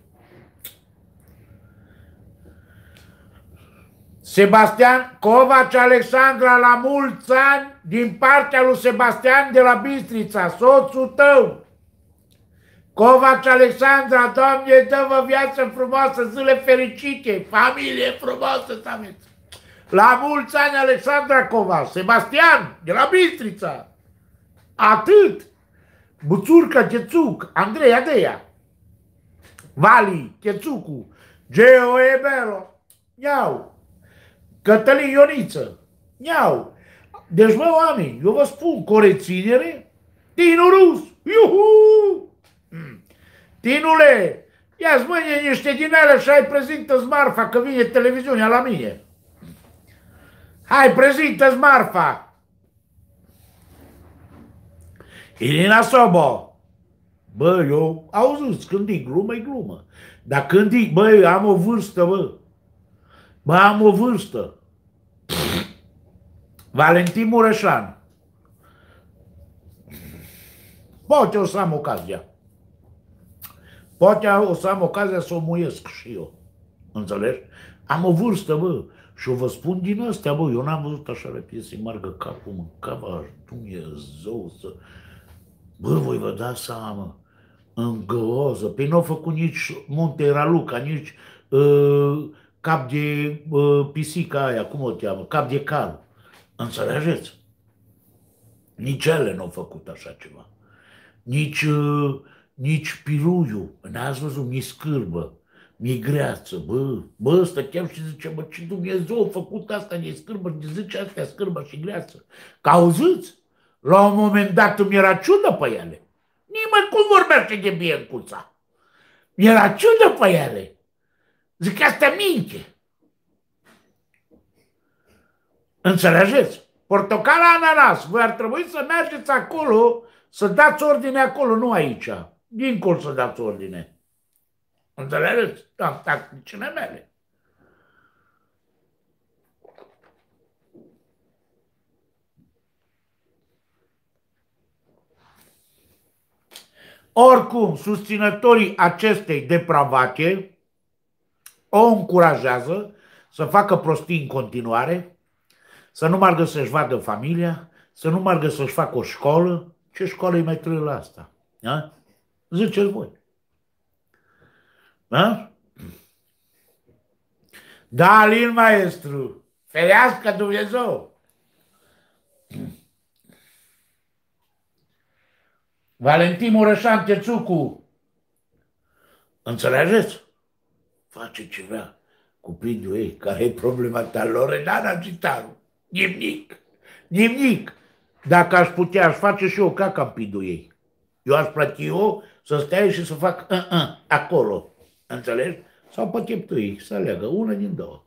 Sebastian Covaci Alexandra, la mulți ani, din partea lui Sebastian de la Bistrița, soțul tău. Covaci Alexandra, Doamne, dă-vă viață frumoasă, zile fericite, familie frumoasă să aveți. La mulți ani Alexandra Cova, Sebastian, de la Bistrița. Atât. Buțurcă, Chețuc, Andrei Adeia, Vali, Chețucu, Geo Ebelo, iau, Cătălin Ioniță, iau. Deci, mă, oameni, eu vă spun, cu reținere, Tinu Rus, iuhu! Tinule, ia-ți mâine niște din alea și hai prezintă-ți marfa, că vine televiziunea la mine. Hai, prezintă-ți marfa. Irina Sobo. Bă, eu, auziți, când e glumă, e glumă. Dar când e, bă, am o vârstă, bă. Bă, am o vârstă. Valentin Mureșan. Poate o să am ocazia. Poate o să am ocazia să o muiesc și eu. Înțelegi? Am o vârstă, bă. Și o vă spun din astea, bă. Eu n-am văzut așa repede să-i margă capul, mă. Cava, Dumnezeu să... Bă, voi vă dați seama, în găoză. Păi n-au făcut nici Munte Raluca, nici cap de pisica aia, cum o cheamă? Cap de cal. Înțelegeți? Nici ele n-au făcut așa ceva. Nici piruiu, n-ați văzut, nici scârbă, nici greață, bă, stăteam și zice, bă, ce Dumnezeu a făcut asta, nici scârbă, și zice astea, scârbă și greață. Că auziți? La un moment dat îmi era ciudă pe ele. Nimeni cum vorbește de Biencuța. Mi-era ciudă pe ele. Zic, asta minte. Înțelegeți? Portocala, ananas, voi ar trebui să mergeți acolo, să dați ordine acolo, nu aici. Dincolo să dați ordine. Înțelegeți? Am tacticile mele. Oricum, susținătorii acestei depravate o încurajează să facă prostii în continuare, să nu meargă să-și vadă familia, să nu meargă să-și facă o școală. Ce școală îi mai trebuie la asta? Da? Ziceți voi. Da? Da, Alin Maestru, ferească Dumnezeu! Valentin Mureșan Chețucu, înțelegeți? Face ceva cu pridul ei, care e problema ta, Loredana Gitaru. Nimic, nimic. Dacă aș putea, aș face și eu caca în pidul ei. Eu aș plăti eu să stai și să fac acolo, înțelegi? Sau pe cheptul ei, să aleagă, una din două.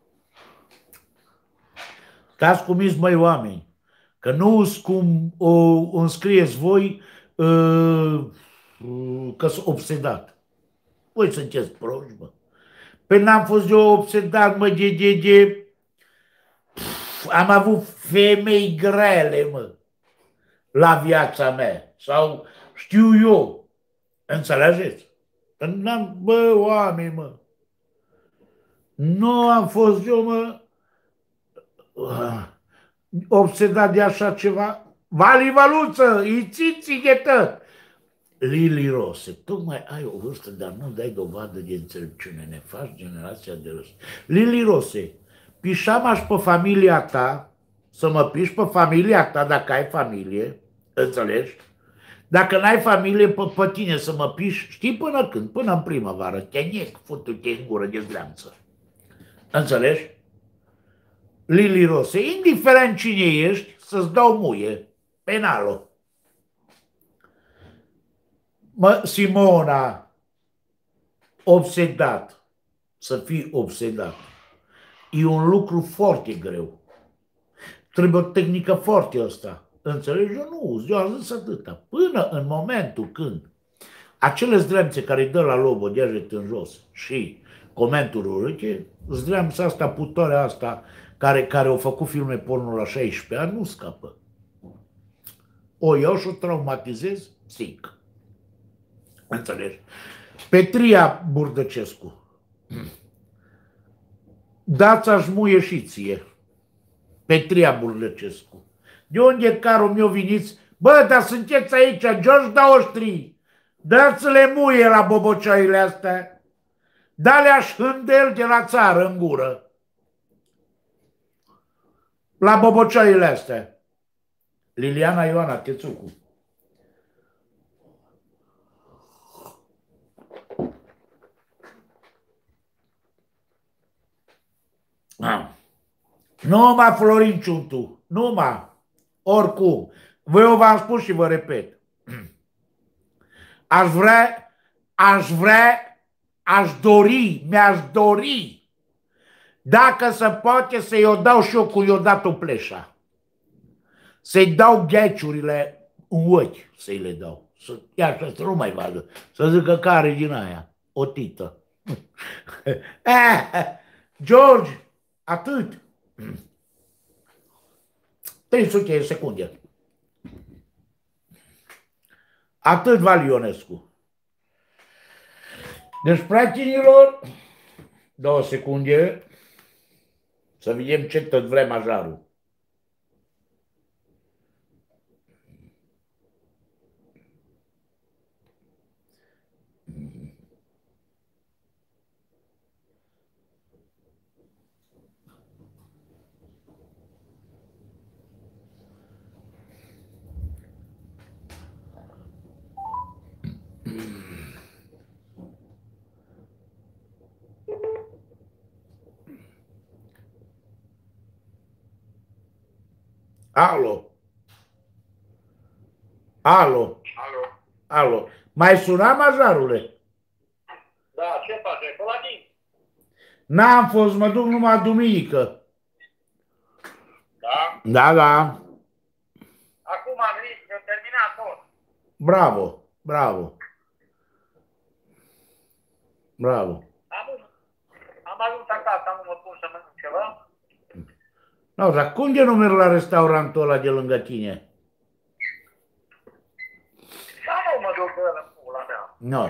Stați cumiți, măi, oameni, că nu-s cum o înscrieți voi că sunt obsedat. Voi sunteți proști, bă. Păi n-am fost eu obsedat, mă, am avut femei grele, mă, la viața mea. Sau știu eu. Înțelegeți? Bă, oameni, mă. Nu am fost eu, mă, obsedat de așa ceva. Vali Valuță, îi ții de tot. Lili Rose, tocmai ai o vârstă, dar nu dai dovadă de înțelepciune, ne faci generația de râs. Lili Rose, pișamaș pe familia ta, să mă piși pe familia ta dacă ai familie, înțelegi? Dacă n-ai familie, pe tine să mă piși, știi până când? Până în primăvară, te nec, futu-te în gură de zleamță. Înțelegi? Lili Rose, indiferent cine ești, să-ți dau muie, penalul. Mă, Simona, obsedat, să fii obsedat, e un lucru foarte greu. Trebuie o tehnică foarte asta. Înțelegi? Eu am zis atâta. Până în momentul când acele zdreamțe care îi dă la lobo deget în jos și comentul urâche, zdreamța asta, putoarea asta, care au făcut filme porno la 16 ani, nu scapă. O iau și o traumatizez, zic. Înțelegi? Petria Burdăcescu. Dați-aș muie și ție. Petria Burdăcescu. De unde carul meu viniți? Bă, dar sunteți aici, George Daostri. Dați-le muie la bobocioile astea. Da-le-aș hândel de la țară în gură. la bobocăile astea. Liliana Ioana Chețucu. Numai Florin Ciuntu, numai, oricum. Eu v-am spus și vă repet. Aș dori, mi-aș dori, dacă se poate să-i o dau și eu cu i-o dat-o pleșa. Să-i dau gheciurile în ochi, să-i le dau. Iar să nu mai vadă, să zică că are din aia, o tită. George, atât. 300 de secunde. Atât Vali Ionescu. Deci, prietenilor, 2 secunde, să vedem ce tot vrea Majarul. Alo. Alo. Alo. Alo. Mai suna, Majarule? Da, ce faci? Coladin? N-am fost, mă duc numai duminică. Da? Da, da. Acum am venit, am terminat tot. Bravo, bravo. Bravo. Am ajuns acasă, am mă pun să mănânc ceva. No, dar cum de nu merg la restaurantul ăla de lângă tine? Da, nu mă duc în pula mea. Nu.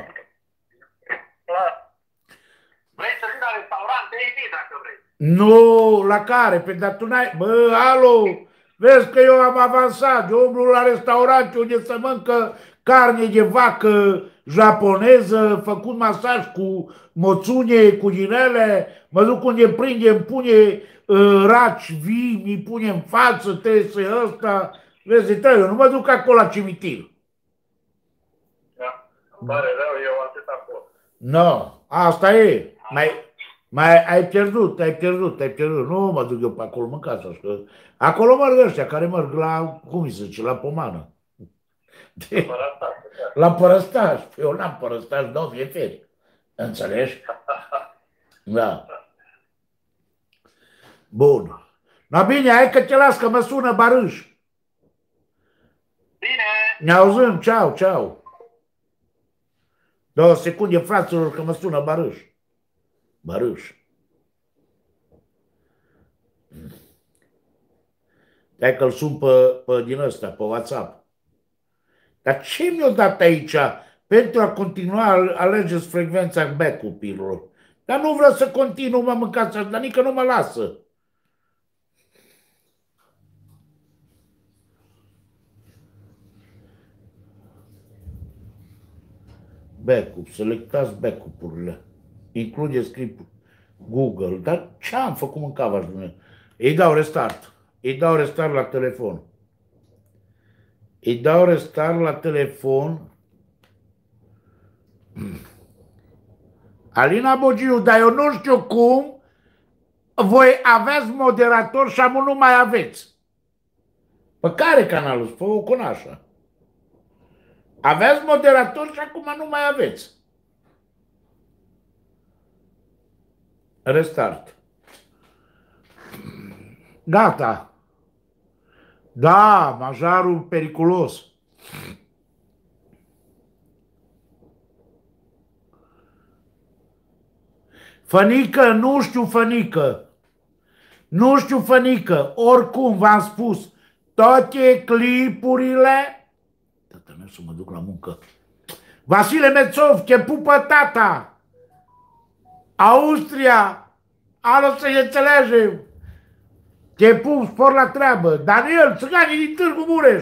Vrei să vin la restaurant? Te invit dacă vrei. Nu, la care? Pe dar tu n-ai... Bă, alo, vezi că eu am avansat. Eu umblu la restaurant unde se mănâncă carne de vacă japoneză, făcut masaj cu moțune, cu ginele, mă duc unde prinde, îmi pune raci vii, mi pune în față, trebuie ăsta. Vezi, eu nu mă duc acolo la cimitir. Da, îmi pare rău, eu atât acolo. Nu, asta e. Ai pierdut. Nu mă duc eu pe acolo, mâncați așa. Acolo merg ăștia care merg la, cum se zice, la pomană. La părăstaș. Eu n-am părăstaș, dau fieferi. Înțelegi? Da. Bun. Na bine, hai că te las, că mă sună Barâș. Bine! Ne auzim, ceau, ceau. 2 secunde, fraților, că mă sună Barâș. Barâș. Hai că-l sun pe din ăsta, pe WhatsApp. Dar ce mi-a dat aici pentru a continua, alegeți frecvența backup-urilor? Dar nu vreau să continuu, mă mâncați așa, dar nici nu mă lasă. Backup, selectați backup-urile. Include scriptul Google. Dar ce am făcut mâncava și Îi dau restart. Îi dau restart la telefon. Îi dau restart la telefon. Alina Bogiu, dar eu nu știu cum voi aveți moderator și amu nu mai aveți. Pe care canalul? Pe o conașă. Aveți moderator și acum nu mai aveți. Restart. Gata. Da, Majarul periculos. Fănică, nu știu Fănică. Nu știu Fănică. Oricum v-am spus, toate clipurile... Tata, nu să mă duc la muncă. Vasile Mețov, te pupă tata. Austria. Alo să-i înțelegem. Te pup, spor la treabă. Daniel, țiganii din Târgu Mureș.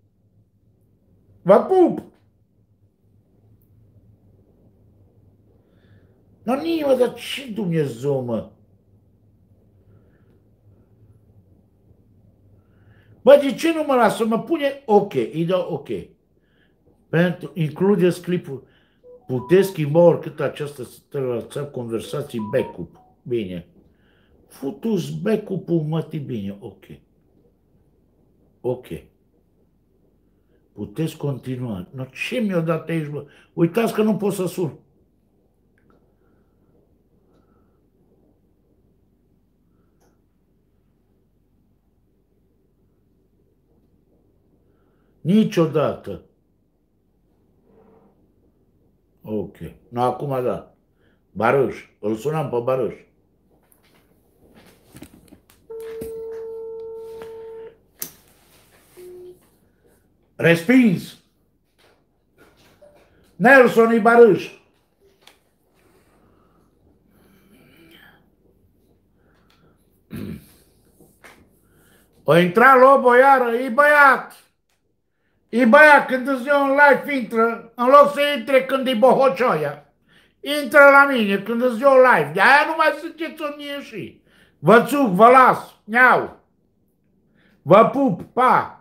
Vă pup. Nu, nimă, dar ce Dumnezeu, mă? Bă, de ce nu mă lasă? Mă pune OK, îi dau OK. Pentru, includeți clipul. Puteți schimba oricât această WhatsApp conversații backup. Bine. Futu-ți backup-ul, mătii bine. OK. OK. Puteți continua. No, ce mi-a dat aici, bă? Uitați că nu pot să sun. Niciodată. OK. No, acum da. Barâș. Îl sunam pe Barâș. Respins. Nelson e Barâș. O intra Lobo iară, e băiat. E băiat, când îți eu în live intră, în loc să intre când e bohocioia. Intră la mine când îți eu live. De-aia nu mai sunteți o mie și. Vă țuc, vă las. Miau. Vă pup, pa.